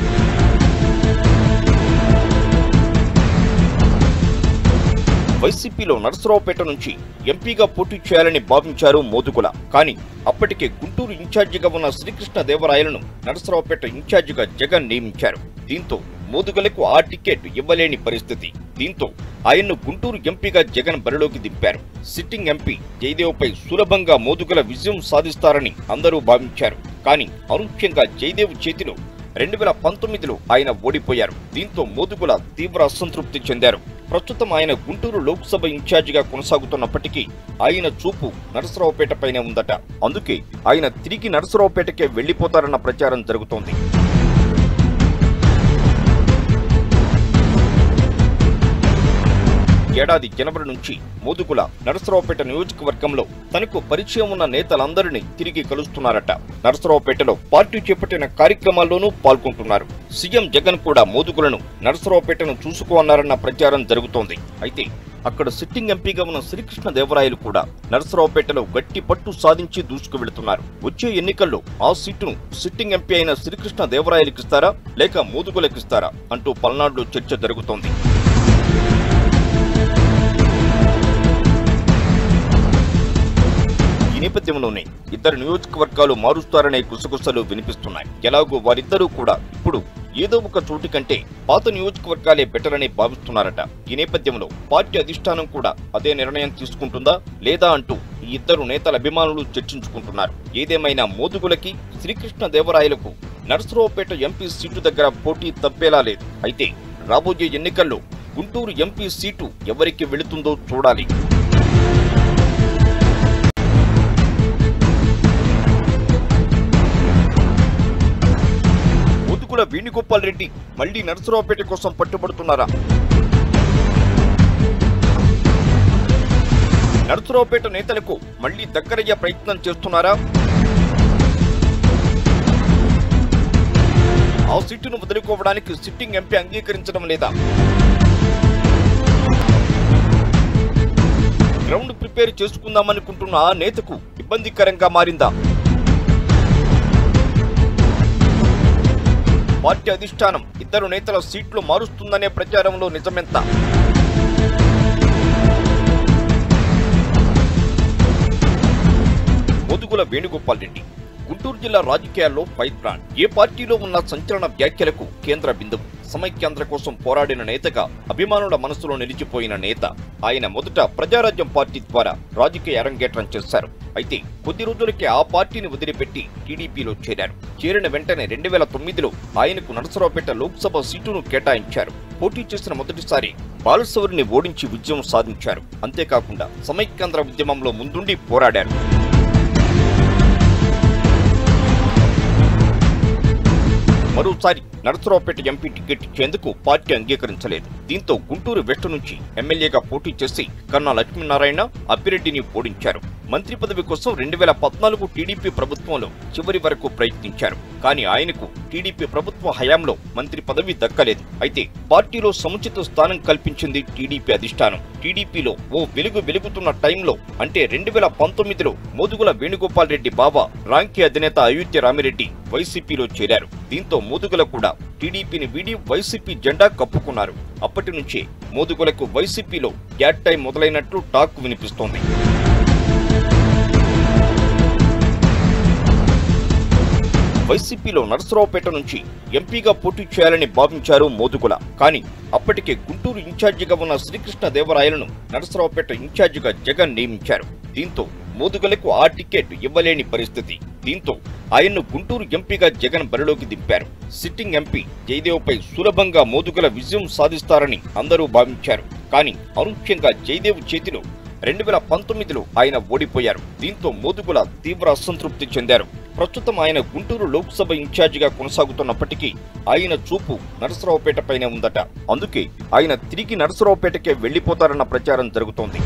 వైసీపీలో నరసరావుపేట నుంచి ఎంపీగా పోటీ చేయాలని భావించారు మోదుగుల. కానీ అప్పటికే గుంటూరు ఇన్ఛార్జిగా ఉన్న శ్రీకృష్ణదేవరాయలను నరసరావుపేట ఇన్ఛార్జిగా జగన్ నియమించారు. దీంతో మోదుగులకు ఆ టికెట్ ఇవ్వలేని పరిస్థితి. దీంతో ఆయన్ను గుంటూరు ఎంపీగా జగన్ బరిలోకి దింపారు. సిట్టింగ్ ఎంపీ జయదేవ్పై సులభంగా మోదుగుల విజయం సాధిస్తారని అందరూ భావించారు. కానీ అనూహ్యంగా జయదేవ్ చేతిలో రెండు వేల పంతొమ్మిదిలో ఆయన ఓడిపోయారు. దీంతో మోదుగుల తీవ్ర అసంతృప్తి చెందారు. ప్రస్తుతం ఆయన గుంటూరు లోక్సభ ఇన్ఛార్జిగా కొనసాగుతున్నప్పటికీ ఆయన చూపు నరసరావుపేటపైనే ఉందట. అందుకే ఆయన తిరిగి నరసరావుపేటకే వెళ్లిపోతారన్న ప్రచారం జరుగుతోంది. ఏడాది జనవరి నుంచి మోదుగుల నరసరావుపేట నియోజకవర్గంలో తనకు పరిచయం ఉన్న నేతలందరినీ తిరిగి కలుస్తున్నారట. నరసరావుపేటలో పార్టీ చేపట్టిన కార్యక్రమాల్లోనూ పాల్గొంటున్నారు. సీఎం జగన్ కూడా మోదుగులను నరసరావుపేటను చూసుకోన్నారన్న ప్రచారం జరుగుతోంది. అయితే అక్కడ సిట్టింగ్ ఎంపీగా ఉన్న శ్రీకృష్ణదేవరాయలు కూడా నరసరావుపేటలో గట్టి పట్టు సాధించి దూసుకు వెళుతున్నారు. వచ్చే ఎన్నికల్లో ఆ సీటును సిట్టింగ్ ఎంపీ అయిన శ్రీకృష్ణదేవరాయలకిస్తారా లేక మోదుగులకిస్తారా అంటూ పల్నాడులో చర్చ జరుగుతోంది. ఈ నేపథ్యంలోనే ఇద్దరు నియోజకవర్గాలు మారుస్తారనే గుసగుసలు వినిపిస్తున్నాయి. ఎలాగో వారిద్దరూ కూడా ఇప్పుడు ఏదో ఒక చోటు కంటే పాత నియోజకవర్గాలే బెటర్ అని భావిస్తున్నారట. ఈ నేపథ్యంలో పార్టీ అధిష్టానం కూడా అదే నిర్ణయం తీసుకుంటుందా లేదా అంటూ ఈ ఇద్దరు నేతల అభిమానులు చర్చించుకుంటున్నారు. ఏదేమైనా మోదుగులకి శ్రీకృష్ణదేవరాయలకు నరసరావుపేట ఎంపీ సీటు దగ్గర పోటీ తప్పేలా లేదు. అయితే రాబోయే ఎన్నికల్లో గుంటూరు ఎంపీ సీటు ఎవరికి వెళుతుందో చూడాలి. మోదుగుల వేణుగోపాల్ రెడ్డి మళ్లీ నరసరావుపేట కోసం పట్టుబడుతున్నారా? నరసరావుపేట నేతలకు మళ్లీ దగ్గరయ్యే ప్రయత్నం చేస్తున్నారా? ఆ సీటును వదులుకోవడానికి సిట్టింగ్ ఎంపీ అంగీకరించడం లేదా? గ్రౌండ్ ప్రిపేర్ చేసుకుందామనుకుంటున్న ఆ నేతకు ఇబ్బందికరంగా మారిందా? పార్టీ అధిష్టానం ఇద్దరు నేతల సీట్లు మారుస్తుందనే ప్రచారంలో నిజమెంత? మోదుగుల వేణుగోపాల్ రెడ్డి గుంటూరు జిల్లా రాజకీయాల్లో ఫైర్ బ్రాండ్. ఏ పార్టీలో ఉన్న సంచలన వ్యాఖ్యలకు కేంద్ర బిందువు. సమైక్యాంధ్ర కోసం పోరాడిన నేతగా అభిమానుల మనసులో నిలిచిపోయిన నేత. ఆయన మొదట ప్రజారాజ్యం పార్టీ ద్వారా రాజకీయ అరంగేట్రం చేశారు. అయితే కొద్ది రోజులకే ఆ పార్టీని వదిలిపెట్టి టీడీపీలో చేరారు. చేరిన వెంటనే రెండు వేల తొమ్మిదిలో ఆయనకు నరసరావుపేట లోక్సభ సీటును కేటాయించారు. పోటీ చేసిన మొదటిసారి బాలశౌరిని ఓడించి విజయం సాధించారు. అంతేకాకుండా సమైక్యాంధ్ర ఉద్యమంలో ముందుండి పోరాడారు. మరోసారి నరసరావుపేట ఎంపీ టికెట్ ఇచ్చేందుకు పార్టీ అంగీకరించలేదు. దీంతో గుంటూరు వెస్ట్ నుంచి ఎమ్మెల్యేగా పోటీ చేసి కన్నా లక్ష్మీనారాయణ అప్పిరెడ్డిని ఓడించారు. మంత్రి పదవి కోసం రెండు వేల పద్నాలుగు టీడీపీ ప్రభుత్వంలో చివరి వరకు ప్రయత్నించారు. కానీ ఆయనకు టీడీపీ ప్రభుత్వ హయాంలో మంత్రి పదవి దక్కలేదు. అయితే పార్టీలో సముచిత స్థానం కల్పించింది టీడీపీ అధిష్టానం. టీడీపీలో ఓ వెలుగు వెలుగుతున్న టైంలో అంటే రెండు వేల పంతొమ్మిదిలో మోదుగుల వేణుగోపాల్ రెడ్డి బావ రాంకీ అధినేత అయోధ్య రామిరెడ్డి వైసీపీలో చేరారు. దీంతో మోదుగుల కూడా టీడీపీని వీడి వైసీపీ జెండా కప్పుకున్నారు. అప్పటి నుంచే మోదుగులకు వైసీపీలో గ్యాట్ టైం మొదలైనట్లు టాక్ వినిపిస్తోంది. వైసీపీలో నరసరావుపేట నుంచి ఎంపీగా పోటీ చేయాలని భావించారు మోదుగుల. కానీ అప్పటికే గుంటూరు ఇన్ఛార్జిగా ఉన్న శ్రీకృష్ణదేవరాయలను నరసరావుపేట ఇన్ఛార్జిగా జగన్ నియమించారు. దీంతో మోదుగులకు ఆ టికెట్ ఇవ్వలేని పరిస్థితి. దీంతో ఆయన్ను గుంటూరు ఎంపీగా జగన్ బరిలోకి దింపారు. సిట్టింగ్ ఎంపీ జయదేవ్పై సులభంగా మోదుగుల విజయం సాధిస్తారని అందరూ భావించారు. కానీ అనూహ్యంగా జయదేవ్ చేతిలో రెండు వేల పంతొమ్మిదిలో ఆయన ఓడిపోయారు. దీంతో మోదుగుల తీవ్ర అసంతృప్తి చెందారు. ప్రస్తుతం ఆయన గుంటూరు లోక్సభ ఇన్ఛార్జిగా కొనసాగుతున్నప్పటికీ ఆయన చూపు నరసరావుపేటపైనే ఉందట. అందుకే ఆయన తిరిగి నరసరావుపేటకే వెళ్లిపోతారన్న ప్రచారం జరుగుతోంది.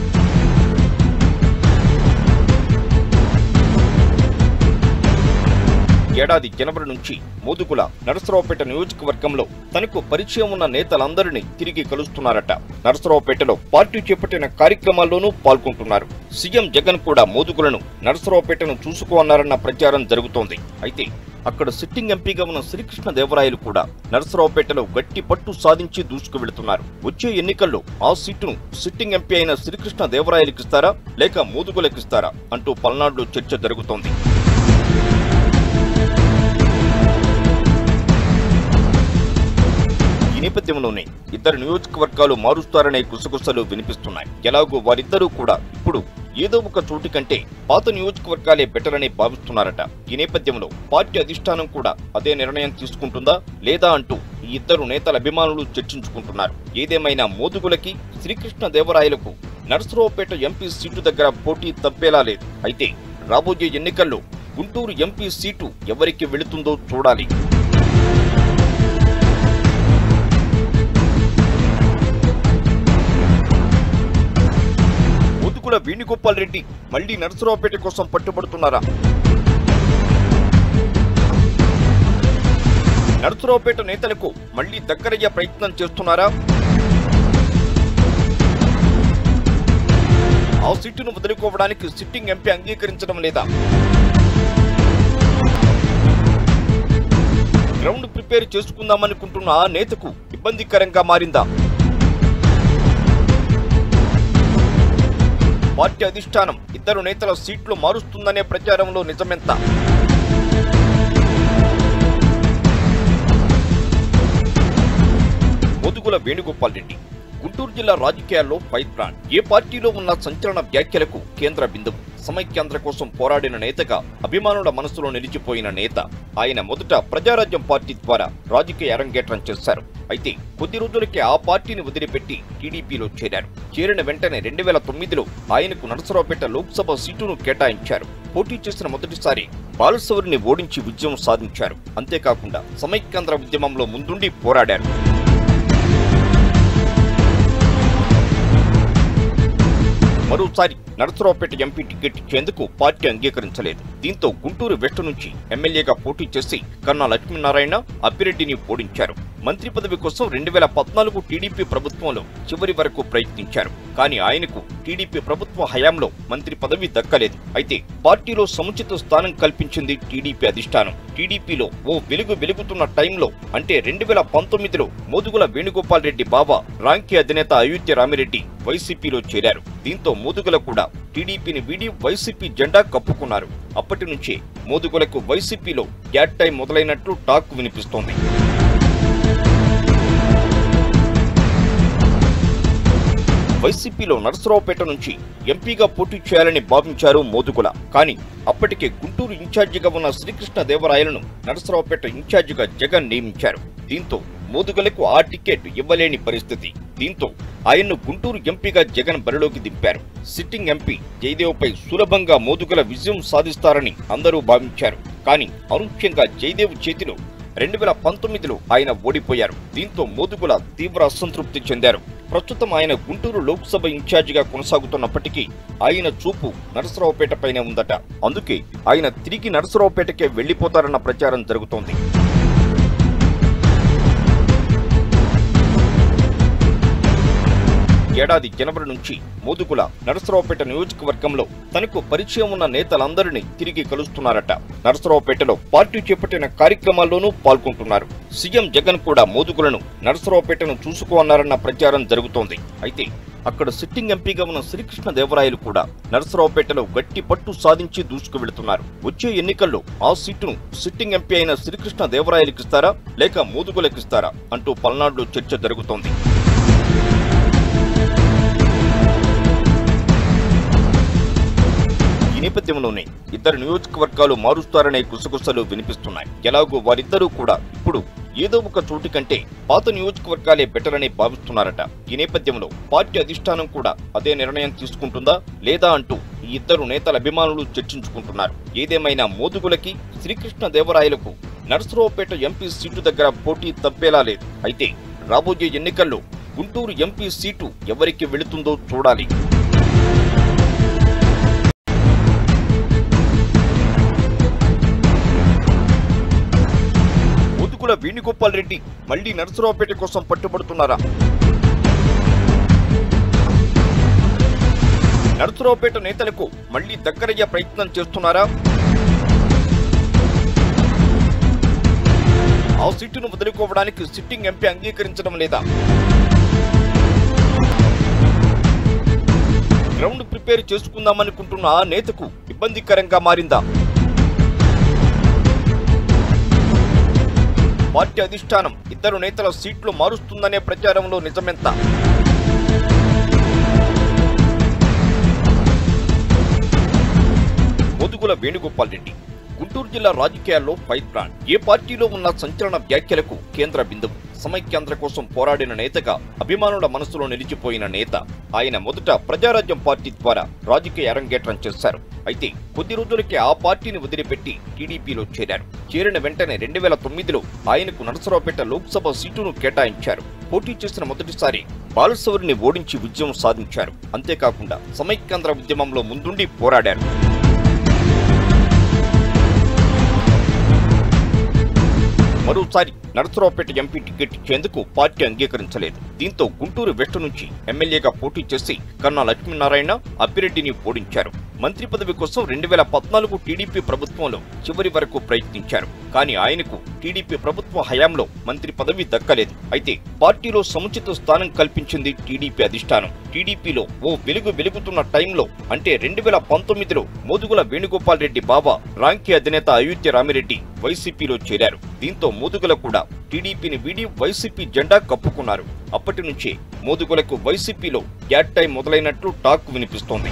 ఏడాది జనవరి నుంచి మోదుగుల నరసరావుపేట నియోజకవర్గంలో తనకు పరిచయం ఉన్న నేతలందరినీ తిరిగి కలుస్తున్నారట. నరసరావుపేటలో పార్టీ చేపట్టిన కార్యక్రమాల్లోనూ పాల్గొంటున్నారు. సీఎం జగన్ కూడా మోదుగులను నరసరావుపేటను చూసుకో అన్నారన్న ప్రచారం జరుగుతోంది. అయితే అక్కడ సిట్టింగ్ ఎంపీగా ఉన్న శ్రీకృష్ణదేవరాయలు కూడా నరసరావుపేటలో గట్టి పట్టు సాధించి దూసుకు వెళుతున్నారు. వచ్చే ఎన్నికల్లో ఆ సీటును సిట్టింగ్ ఎంపీ అయిన శ్రీకృష్ణదేవరాయలకు ఇస్తారా లేక మోదుగులకు ఇస్తారా అంటూ పల్నాడులో చర్చ జరుగుతోంది. ఈ నేపథ్యంలోనే ఇద్దరు నియోజకవర్గాలు మారుస్తారనే గుసగుసలు వినిపిస్తున్నాయి. ఎలాగో వారిద్దరూ కూడా ఇప్పుడు ఏదో ఒక చోటు కంటే పాత నియోజకవర్గాలే బెటర్ అని భావిస్తున్నారట. ఈ నేపథ్యంలో పార్టీ అధిష్టానం కూడా అదే నిర్ణయం తీసుకుంటుందా లేదా అంటూ ఈ ఇద్దరు నేతల అభిమానులు చర్చించుకుంటున్నారు. ఏదేమైనా మోదుగులకి శ్రీకృష్ణదేవరాయలకు నరసరావుపేట ఎంపీ సీటు దగ్గర పోటీ తప్పేలా లేదు. అయితే రాబోయే ఎన్నికల్లో గుంటూరు ఎంపీ సీటు ఎవరికి వెళుతుందో చూడాలి. మోదుగుల వేణుగోపాల్ రెడ్డి మళ్లీ నరసరావుపేట కోసం పట్టుబడుతున్నారా? నరసరావుపేట నేతలకు మళ్లీ దగ్గరయ్యే ప్రయత్నం చేస్తున్నారా? ఆ సీటును వదులుకోవడానికి సిట్టింగ్ ఎంపీ అంగీకరించడం లేదా? గ్రౌండ్ ప్రిపేర్ చేసుకుందామనుకుంటున్న ఆ నేతకు ఇబ్బందికరంగా మారిందా? పార్టీ అధిష్టానం ఇద్దరు నేతల సీట్లు మారుస్తుందనే ప్రచారంలో నిజమెంత? మోదుగుల వేణుగోపాల్ రెడ్డి గుంటూరు జిల్లా రాజకీయాల్లో ఫైర్ బ్రాండ్. ఏ పార్టీలో ఉన్న సంచలన వ్యాఖ్యలకు కేంద్ర బిందువు. సమైక్యాంధ్ర కోసం పోరాడిన నేతగా అభిమానుల మనసులో నిలిచిపోయిన నేత. ఆయన మొదట ప్రజారాజ్యం పార్టీ ద్వారా రాజకీయ అరంగేట్రం చేశారు. అయితే కొద్ది రోజులకే ఆ పార్టీని వదిలిపెట్టి టీడీపీలో చేరారు. చేరిన వెంటనే రెండు వేల తొమ్మిదిలో ఆయనకు నరసరావుపేట లోక్సభ సీటును కేటాయించారు. పోటీ చేసిన మొదటిసారి బాలశౌరిని ఓడించి విజయం సాధించారు. అంతేకాకుండా సమైక్యాంధ్ర ఉద్యమంలో ముందుండి పోరాడారు. మరోసారి నరసరావుపేట ఎంపీ టికెట్ ఇచ్చేందుకు పార్టీ అంగీకరించలేదు. దీంతో గుంటూరు వెస్ట్ నుంచి ఎమ్మెల్యేగా పోటీ చేసి కన్నా లక్ష్మీనారాయణ అప్పిరెడ్డిని ఓడించారు. మంత్రి పదవి కోసం రెండు వేల పద్నాలుగు టీడీపీ ప్రభుత్వంలో చివరి వరకు ప్రయత్నించారు. కానీ ఆయనకు టీడీపీ ప్రభుత్వ హయాంలో మంత్రి పదవి దక్కలేదు. అయితే పార్టీలో సముచిత స్థానం కల్పించింది టీడీపీ అధిష్టానం. టీడీపీలో ఓ వెలుగు వెలుగుతున్న టైంలో అంటే రెండు వేల పంతొమ్మిదిలో మోదుగుల వేణుగోపాల్ రెడ్డి బావ రాంకీ అధినేత అయోధ్య రామిరెడ్డి వైసీపీలో చేరారు. దీంతో మోదుగుల కూడా టీడీపీని వీడి వైసీపీ జెండా కప్పుకున్నారు. అప్పటి నుంచే మోదుగులకు వైసీపీలో గ్యాట్ టైం మొదలైనట్లు టాక్ వినిపిస్తోంది. వైసీపీలో నరసరావుపేట నుంచి ఎంపీగా పోటీ చేయాలని భావించారు మోదుగుల. కానీ అప్పటికే గుంటూరు ఇన్ఛార్జిగా ఉన్న శ్రీకృష్ణదేవరాయలను నరసరావుపేట ఇన్ఛార్జిగా జగన్ నియమించారు. దీంతో మోదుగులకు ఆ టికెట్ ఇవ్వలేని పరిస్థితి. దీంతో ఆయన్ను గుంటూరు ఎంపీగా జగన్ బరిలోకి దింపారు. సిట్టింగ్ ఎంపీ జయదేవ్పై సులభంగా మోదుగుల విజయం సాధిస్తారని అందరూ భావించారు. కానీ అనూహ్యంగా జయదేవ్ చేతిలో రెండు వేల పంతొమ్మిదిలో ఆయన ఓడిపోయారు. దీంతో మోదుగుల తీవ్ర అసంతృప్తి చెందారు. ప్రస్తుతం ఆయన గుంటూరు లోక్సభ ఇన్ఛార్జిగా కొనసాగుతున్నప్పటికీ ఆయన చూపు నరసరావుపేటపైనే ఉందట. అందుకే ఆయన తిరిగి నరసరావుపేటకే వెళ్లిపోతారన్న ప్రచారం జరుగుతోంది. ఏడాది జనవరి నుంచి మోదుగుల నరసరావుపేట నియోజకవర్గంలో తనకు పరిచయం ఉన్న నేతలందరినీ తిరిగి కలుస్తున్నారట. నరసరావుపేటలో పార్టీ చేపట్టిన కార్యక్రమాల్లోనూ పాల్గొంటున్నారు. సీఎం జగన్ కూడా మోదుగులను నరసరావుపేటను చూసుకో అన్నారన్న ప్రచారం జరుగుతోంది. అయితే అక్కడ సిట్టింగ్ ఎంపీగా ఉన్న శ్రీకృష్ణదేవరాయలు కూడా నరసరావుపేటలో గట్టి పట్టు సాధించి దూసుకు వెళుతున్నారు. వచ్చే ఎన్నికల్లో ఆ సీటును సిట్టింగ్ ఎంపీ అయిన శ్రీకృష్ణదేవరాయలకు ఇస్తారా లేక మోదుగులకు ఇస్తారా అంటూ పల్నాడులో చర్చ జరుగుతోంది. ఈ నేపథ్యంలోనే ఇద్దరు నియోజకవర్గాలు మారుస్తారనే గుసగుసలు వినిపిస్తున్నాయి. ఎలాగో వారిద్దరూ కూడా ఇప్పుడు ఏదో ఒక చోటు కంటే పాత నియోజకవర్గాలే బెటర్ అని భావిస్తున్నారట. ఈ నేపథ్యంలో పార్టీ అధిష్టానం కూడా అదే నిర్ణయం తీసుకుంటుందా లేదా అంటూ ఈ ఇద్దరు నేతల అభిమానులు చర్చించుకుంటున్నారు. ఏదేమైనా మోదుగులకి శ్రీకృష్ణదేవరాయలకు నరసరావుపేట ఎంపీ సీటు దగ్గర పోటీ తప్పేలా లేదు. అయితే రాబోయే ఎన్నికల్లో గుంటూరు ఎంపీ సీటు ఎవరికి వెళుతుందో చూడాలి. మోదుగుల వేణుగోపాల్ రెడ్డి మళ్లీ నరసరావుపేట కోసం పట్టుబడుతున్నారా? నరసరావుపేట నేతలకు మళ్లీ దగ్గరయ్యే ప్రయత్నం చేస్తున్నారా? ఆ సీటును వదులుకోవడానికి సిట్టింగ్ ఎంపీ అంగీకరించడం లేదా? గ్రౌండ్ ప్రిపేర్ చేసుకుందామనుకుంటున్న ఆ నేతకు ఇబ్బందికరంగా మారిందా? పార్టీ అధిష్టానం ఇద్దరు నేతల సీట్లు మారుస్తుందనే ప్రచారంలో నిజమెంత? మోదుగుల వేణుగోపాల్ రెడ్డి గుంటూరు జిల్లా రాజకీయాల్లో ఫైర్ బ్రాండ్. ఏ పార్టీలో ఉన్న సంచలన వ్యాఖ్యలకు కేంద్ర బిందువు. సమైక్యాంధ్ర కోసం పోరాడిన నేతగా అభిమానుల మనసులో నిలిచిపోయిన నేత. ఆయన మొదట ప్రజారాజ్యం పార్టీ ద్వారా రాజకీయ అరంగేట్రం చేశారు. అయితే కొద్ది రోజులకే ఆ పార్టీని వదిలిపెట్టి టీడీపీలో చేరారు. చేరిన వెంటనే రెండు వేల తొమ్మిదిలో ఆయనకు నరసరావుపేట లోక్సభ సీటును కేటాయించారు. పోటీ చేసిన మొదటిసారి బాలశౌరిని ఓడించి విజయం సాధించారు. అంతేకాకుండా సమైక్యాంధ్ర ఉద్యమంలో ముందుండి పోరాడారు. మరోసారి నరసరావుపేట ఎంపీ టికెట్ ఇచ్చేందుకు పార్టీ అంగీకరించలేదు. దీంతో గుంటూరు వెస్ట్ నుంచి ఎమ్మెల్యేగా పోటీ చేసి కన్నా లక్ష్మీనారాయణ అప్పిరెడ్డిని ఓడించారు. మంత్రి పదవి కోసం రెండు వేల పద్నాలుగు టీడీపీ ప్రభుత్వంలో చివరి వరకు ప్రయత్నించారు. కానీ ఆయనకు టీడీపీ ప్రభుత్వ హయాంలో మంత్రి పదవి దక్కలేదు. అయితే పార్టీలో సముచిత స్థానం కల్పించింది టీడీపీ అధిష్టానం. టీడీపీలో ఓ వెలుగు వెలుగుతున్న టైంలో అంటే రెండు వేల పంతొమ్మిదిలో మోదుగుల వేణుగోపాల్ రెడ్డి బాబా రాంకీ అధినేత అయోధ్య రామిరెడ్డి వైసీపీలో చేరారు. దీంతో మోదుగుల కూడా టీడీపీని వీడి వైసీపీ జెండా కప్పుకున్నారు. అప్పటి నుంచే మోదుగులకు వైసీపీలో గ్యాట్ టైం మొదలైనట్లు టాక్ వినిపిస్తోంది.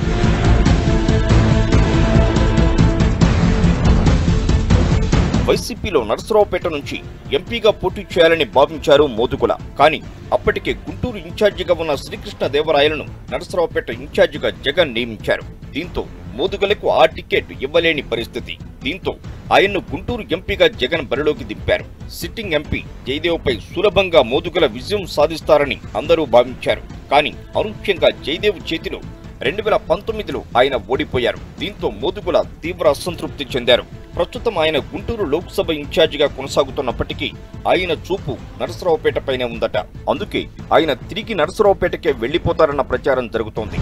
వైసీపీలో నరసరావుపేట నుంచి ఎంపీగా పోటీ చేయాలని భావించారు మోదుగుల. కానీ అప్పటికే గుంటూరు ఇన్ఛార్జిగా ఉన్న శ్రీకృష్ణదేవరాయలను నరసరావుపేట ఇన్ఛార్జిగా జగన్ నియమించారు. దీంతో మోదుగులకు ఆ టికెట్ ఇవ్వలేని పరిస్థితి. దీంతో ఆయన్ను గుంటూరు ఎంపీగా జగన్ బరిలోకి దింపారు. సిట్టింగ్ ఎంపీ జయదేవ్పై సులభంగా మోదుగుల విజయం సాధిస్తారని అందరూ భావించారు. కానీ అనూహ్యంగా జయదేవ్ చేతిలో రెండు వేల పంతొమ్మిదిలో ఆయన ఓడిపోయారు. దీంతో మోదుగుల తీవ్ర అసంతృప్తి చెందారు. ప్రస్తుతం ఆయన గుంటూరు లోక్సభ ఇన్ఛార్జిగా కొనసాగుతున్నప్పటికీ ఆయన చూపు నరసరావుపేటపైనే ఉందట. అందుకే ఆయన తిరిగి నరసరావుపేటకే వెళ్లిపోతారన్న ప్రచారం జరుగుతోంది.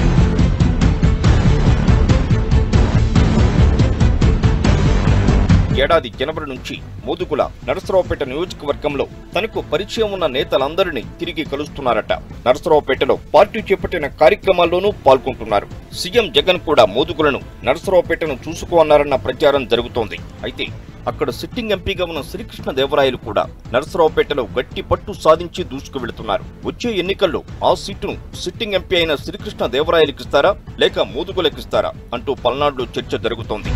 ఏడాది జనవరి నుంచి మోదుగుల నరసరావుపేట నియోజకవర్గంలో తనకు పరిచయం ఉన్న నేతలందరినీ తిరిగి కలుస్తున్నారట. నరసరావుపేటలో పార్టీ చేపట్టిన కార్యక్రమాల్లోనూ పాల్గొంటున్నారు. సీఎం జగన్ కూడా మోదుగులను నరసరావుపేటను చూసుకో అన్నారన్న ప్రచారం జరుగుతోంది. అయితే అక్కడ సిట్టింగ్ ఎంపీగా ఉన్న శ్రీకృష్ణదేవరాయలు కూడా నరసరావుపేటలో గట్టి పట్టు సాధించి దూసుకు వెళుతున్నారు. వచ్చే ఎన్నికల్లో ఆ సీటును సిట్టింగ్ ఎంపీ అయిన శ్రీకృష్ణదేవరాయలకు ఇస్తారా లేక మోదుగులకు ఇస్తారా అంటూ పల్నాడులో చర్చ జరుగుతోంది.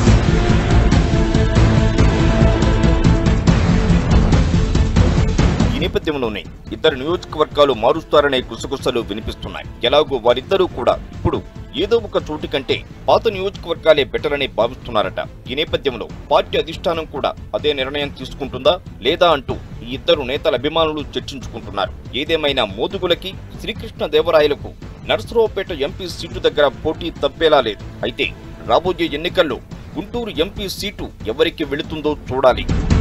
ఈ నేపథ్యంలోనే ఇద్దరు నియోజకవర్గాలు మారుస్తారనే గుసగుసలు వినిపిస్తున్నాయి. ఎలాగో వారిద్దరూ కూడా ఇప్పుడు ఏదో ఒక చోటు కంటే పాత నియోజకవర్గాలే బెటర్ అని భావిస్తున్నారట. ఈ నేపథ్యంలో పార్టీ అధిష్టానం కూడా అదే నిర్ణయం తీసుకుంటుందా లేదా అంటూ ఈ ఇద్దరు నేతల అభిమానులు చర్చించుకుంటున్నారు. ఏదేమైనా మోదుగులకి శ్రీకృష్ణదేవరాయలకు నరసరావుపేట ఎంపీ సీటు దగ్గర పోటీ తప్పేలా లేదు. అయితే రాబోయే ఎన్నికల్లో గుంటూరు ఎంపీ సీటు ఎవరికి వెళుతుందో చూడాలి.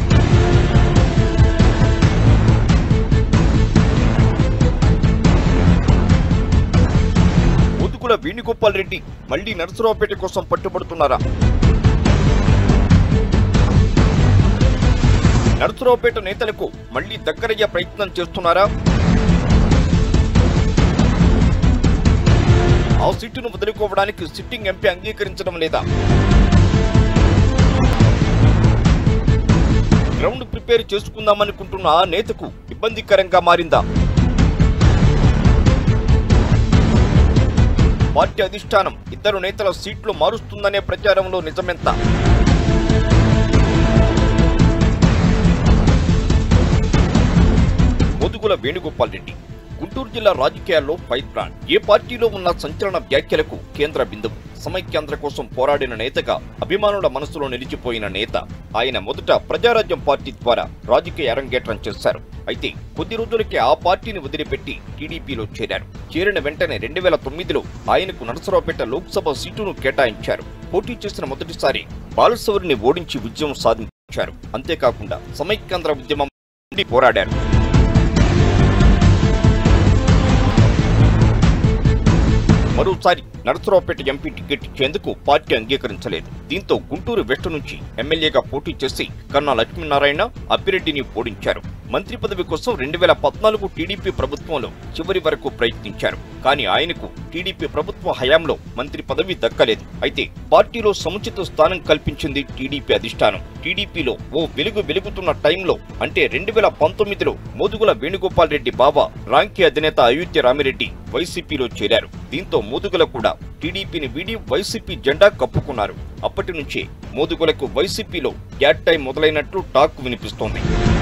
మోదుగుల వేణుగోపాల్ రెడ్డి మళ్లీ నరసరావుపేట కోసం పట్టుబడుతున్నారా? నరసరావుపేట నేతలకు మళ్లీ దగ్గరయ్యే ప్రయత్నం చేస్తున్నారా? ఆ సీటును వదులుకోవడానికి సిట్టింగ్ ఎంపీ అంగీకరించడం లేదా? గ్రౌండ్ ప్రిపేర్ చేసుకుందామనుకుంటున్న ఆ నేతకు ఇబ్బందికరంగా మారిందా? పార్టీ అధిష్టానం ఇద్దరు నేతల సీట్లు మారుస్తుందనే ప్రచారంలో నిజమెంత? మోదుగుల వేణుగోపాల్ రెడ్డి గుంటూరు జిల్లా రాజకీయాల్లో ఫైర్ బ్రాండ్. ఏ పార్టీలో ఉన్న సంచలన వ్యాఖ్యలకు కేంద్ర బిందువు. సమైక్యాంధ్ర కోసం పోరాడిన నేతగా అభిమానుల మనసులో నిలిచిపోయిన నేత. ఆయన మొదట ప్రజారాజ్యం పార్టీ ద్వారా రాజకీయ అరంగేట్రం చేశారు. అయితే కొద్ది రోజులకే ఆ పార్టీని వదిలిపెట్టి టీడీపీలో చేరారు. చేరిన వెంటనే రెండు వేల తొమ్మిదిలో ఆయనకు నరసరావుపేట లోక్సభ సీటును కేటాయించారు. పోటీ చేసిన మొదటిసారి బాలశౌరిని ఓడించి విజయం సాధించారు. అంతేకాకుండా సమైక్యాంధ్ర ఉద్యమం నుండి పోరాడారు. మరోసారి నరసరావుపేట ఎంపీ టికెట్ ఇచ్చేందుకు పార్టీ అంగీకరించలేదు. దీంతో గుంటూరు వెస్ట్ నుంచి ఎమ్మెల్యేగా పోటీ చేసి కన్నా లక్ష్మీనారాయణ అప్పిరెడ్డిని ఓడించారు. మంత్రి పదవి కోసం రెండు వేల పద్నాలుగు టీడీపీ ప్రభుత్వంలో చివరి వరకు ప్రయత్నించారు. కానీ ఆయనకు టీడీపీ ప్రభుత్వ హయాంలో మంత్రి పదవి దక్కలేదు. అయితే పార్టీలో సముచిత స్థానం కల్పించింది టీడీపీ అధిష్టానం. టీడీపీలో ఓ వెలుగు వెలుగుతున్న టైంలో అంటే రెండు వేల పంతొమ్మిదిలో మోదుగుల వేణుగోపాల్ రెడ్డి బావ రాంకీ అధినేత అయోధ్య రామిరెడ్డి వైసీపీలో చేరారు. దీంతో మోదుగుల కూడా టీడీపీని వీడి వైసీపీ జెండా కప్పుకున్నారు. అప్పటి నుంచే మోదుగులకు వైసీపీలో గ్యాట్ టైం మొదలైనట్లు టాక్ వినిపిస్తోంది.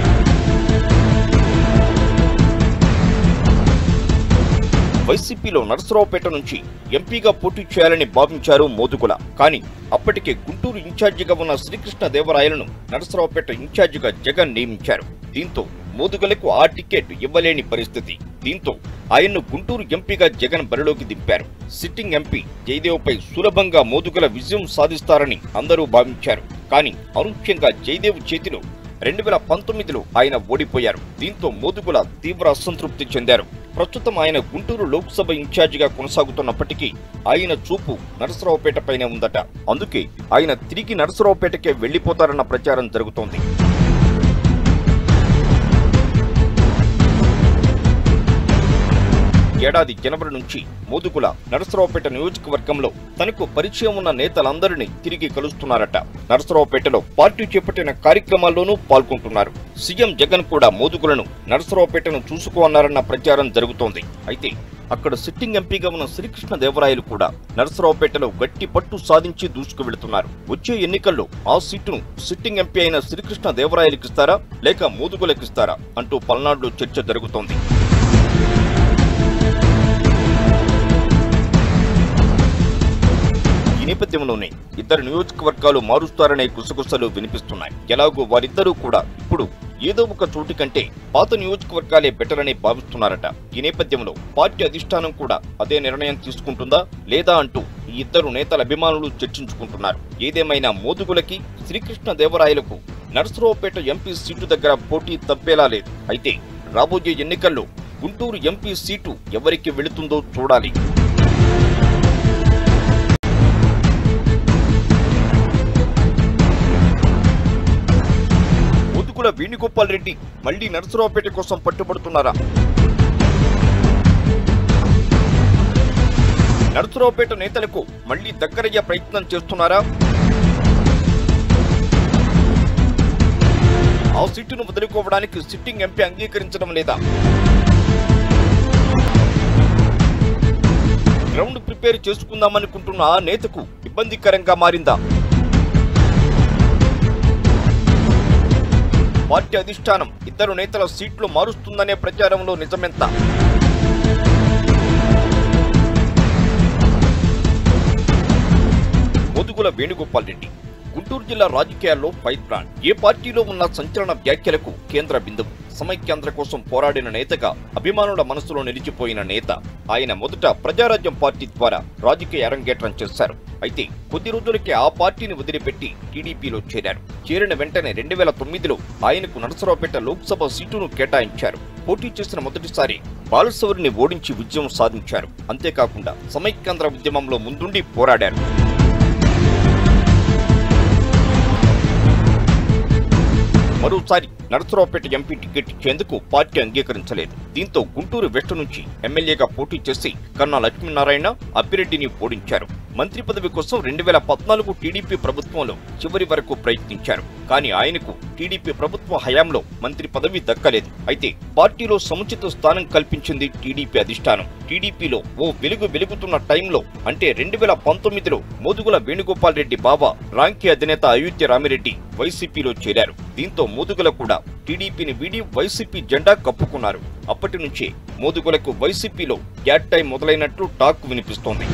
వైసీపీలో నరసరావుపేట నుంచి ఎంపీగా పోటీ చేయాలని భావించారు మోదుగుల. కానీ అప్పటికే గుంటూరు ఇన్ఛార్జిగా ఉన్న శ్రీకృష్ణదేవరాయలను నరసరావుపేట ఇన్ఛార్జిగా జగన్ నియమించారు. దీంతో మోదుగులకు ఆ టికెట్ ఇవ్వలేని పరిస్థితి. దీంతో ఆయన్ను గుంటూరు ఎంపీగా జగన్ బరిలోకి దింపారు. సిట్టింగ్ ఎంపీ జయదేవ్పై సులభంగా మోదుగుల విజయం సాధిస్తారని అందరూ భావించారు. కానీ అనూహ్యంగా జయదేవ్ చేతిలో రెండు వేల పంతొమ్మిదిలో ఆయన ఓడిపోయారు. దీంతో మోదుగుల తీవ్ర అసంతృప్తి చెందారు. ప్రస్తుతం ఆయన గుంటూరు లోక్సభ ఇన్ఛార్జిగా కొనసాగుతున్నప్పటికీ ఆయన చూపు నరసరావుపేటపైనే ఉందట. అందుకే ఆయన తిరిగి నరసరావుపేటకే వెళ్లిపోతారన్న ప్రచారం జరుగుతోంది. ఏడాది జనవరి నుంచి మోదుగుల నరసరావుపేట నియోజకవర్గంలో తనకు పరిచయం ఉన్న నేతలందరినీ తిరిగి కలుస్తున్నారట. నరసరావుపేటలో పార్టీ చేపట్టిన కార్యక్రమాల్లోనూ పాల్గొంటున్నారు. సీఎం జగన్ కూడా మోదుగులను నరసరావుపేటను చూసుకోన్నారన్న ప్రచారం జరుగుతోంది. అయితే అక్కడ సిట్టింగ్ ఎంపీగా ఉన్న శ్రీకృష్ణదేవరాయలు కూడా నరసరావుపేటలో గట్టి పట్టు సాధించి దూసుకు వెళుతున్నారు. వచ్చే ఎన్నికల్లో ఆ సీటును సిట్టింగ్ ఎంపీ అయిన శ్రీకృష్ణదేవరాయలకిస్తారా లేక మోదుగులకిస్తారా అంటూ పల్నాడులో చర్చ జరుగుతోంది. ఈ నేపథ్యంలోనే ఇద్దరు నియోజకవర్గాలు మారుస్తారనే గుసగుసలు వినిపిస్తున్నాయి. ఎలాగో వారిద్దరూ కూడా ఇప్పుడు ఏదో ఒక చోటు కంటే పాత నియోజకవర్గాలే బెటర్ అని భావిస్తున్నారట. ఈ నేపథ్యంలో పార్టీ అధిష్టానం కూడా అదే నిర్ణయం తీసుకుంటుందా లేదా అంటూ ఈ ఇద్దరు నేతల అభిమానులు చర్చించుకుంటున్నారు. ఏదేమైనా మోదుగులకి శ్రీకృష్ణదేవరాయలకు నరసరావుపేట ఎంపీ సీటు దగ్గర పోటీ తప్పేలా లేదు. అయితే రాబోయే ఎన్నికల్లో గుంటూరు ఎంపీ సీటు ఎవరికి వెళుతుందో చూడాలి. మోదుగుల వేణుగోపాల్ రెడ్డి మళ్లీ నరసరావుపేట కోసం పట్టుబడుతున్నారా? నరసరావుపేట నేతలకు మళ్లీ దగ్గరయ్యే ప్రయత్నం చేస్తున్నారా? ఆ సీటును వదులుకోవడానికి సిట్టింగ్ ఎంపీ అంగీకరించడం లేదా? గ్రౌండ్ ప్రిపేర్ చేసుకుందామనుకుంటున్న ఆ నేతకు ఇబ్బందికరంగా మారిందా? పార్టీ అధిష్టానం ఇద్దరు నేతల సీట్లు మారుస్తుందనే ప్రచారంలో నిజమెంత? మోదుగుల వేణుగోపాల్ రెడ్డి గుంటూరు జిల్లా రాజకీయాల్లో ఫైర్ బ్రాండ్. ఏ పార్టీలో ఉన్న సంచలన వ్యాఖ్యలకు కేంద్ర బిందువు. సమైక్యాంధ్ర కోసం పోరాడిన నేతగా అభిమానుల మనసులో నిలిచిపోయిన నేత. ఆయన మొదట ప్రజారాజ్యం పార్టీ ద్వారా రాజకీయ అరంగేట్రం చేశారు. అయితే కొద్ది రోజులకే ఆ పార్టీని వదిలిపెట్టి టీడీపీలో చేరారు. చేరిన వెంటనే రెండు వేల తొమ్మిదిలో ఆయనకు నరసరావుపేట లోక్సభ సీటును కేటాయించారు. పోటీ చేసిన మొదటిసారి బాలశౌరిని ఓడించి విజయం సాధించారు. అంతేకాకుండా సమైక్యాంధ్ర ఉద్యమంలో ముందుండి పోరాడారు. మరోసారి నరసరావుపేట ఎంపీ టికెట్ ఇచ్చేందుకు పార్టీ అంగీకరించలేదు. దీంతో గుంటూరు వెస్ట్ నుంచి ఎమ్మెల్యేగా పోటీ చేసి కన్నా లక్ష్మీనారాయణ అప్పిరెడ్డిని ఓడించారు. మంత్రి పదవి కోసం రెండు వేల పద్నాలుగు టీడీపీ ప్రభుత్వంలో చివరి వరకు ప్రయత్నించారు. కానీ ఆయనకు టీడీపీ ప్రభుత్వ హయాంలో మంత్రి పదవి దక్కలేదు. అయితే పార్టీలో సముచిత స్థానం కల్పించింది టీడీపీ అధిష్టానం. టీడీపీలో ఓ వెలుగు వెలుగుతున్న టైంలో అంటే రెండు వేల పంతొమ్మిదిలో మోదుగుల వేణుగోపాల్ రెడ్డి బావ రాంకీ అధినేత అయోధ్య రామిరెడ్డి వైసీపీలో చేరారు. దీంతో మోదుగుల కూడా టీడీపీని వీడి వైసీపీ జెండా కప్పుకున్నారు. అప్పటి నుంచే మోదుగులకు వైసీపీలో గ్యాట్ టైం మొదలైనట్లు టాక్ వినిపిస్తోంది.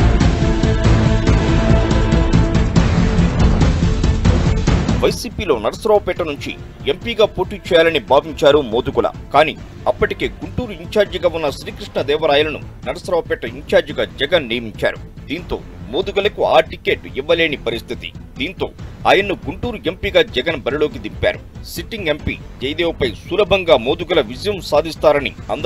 వైసీపీలో నరసరావుపేట నుంచి ఎంపీగా పోటీ చేయాలని భావించారు మోదుగుల. కానీ అప్పటికే గుంటూరు ఇన్ఛార్జిగా ఉన్న శ్రీకృష్ణదేవరాయలను నరసరావుపేట ఇన్ఛార్జిగా జగన్ నియమించారు. దీంతో మోదుగులకు ఆ టికెట్ ఇవ్వలేని పరిస్థితి. దీంతో ఆయన్ను గుంటూరు ఎంపీగా జగన్ బరిలోకి దింపారు. సిట్టింగ్ ఎంపీ జయదేవ్పై సులభంగా మోదుగుల విజయం సాధిస్తారని అందరూ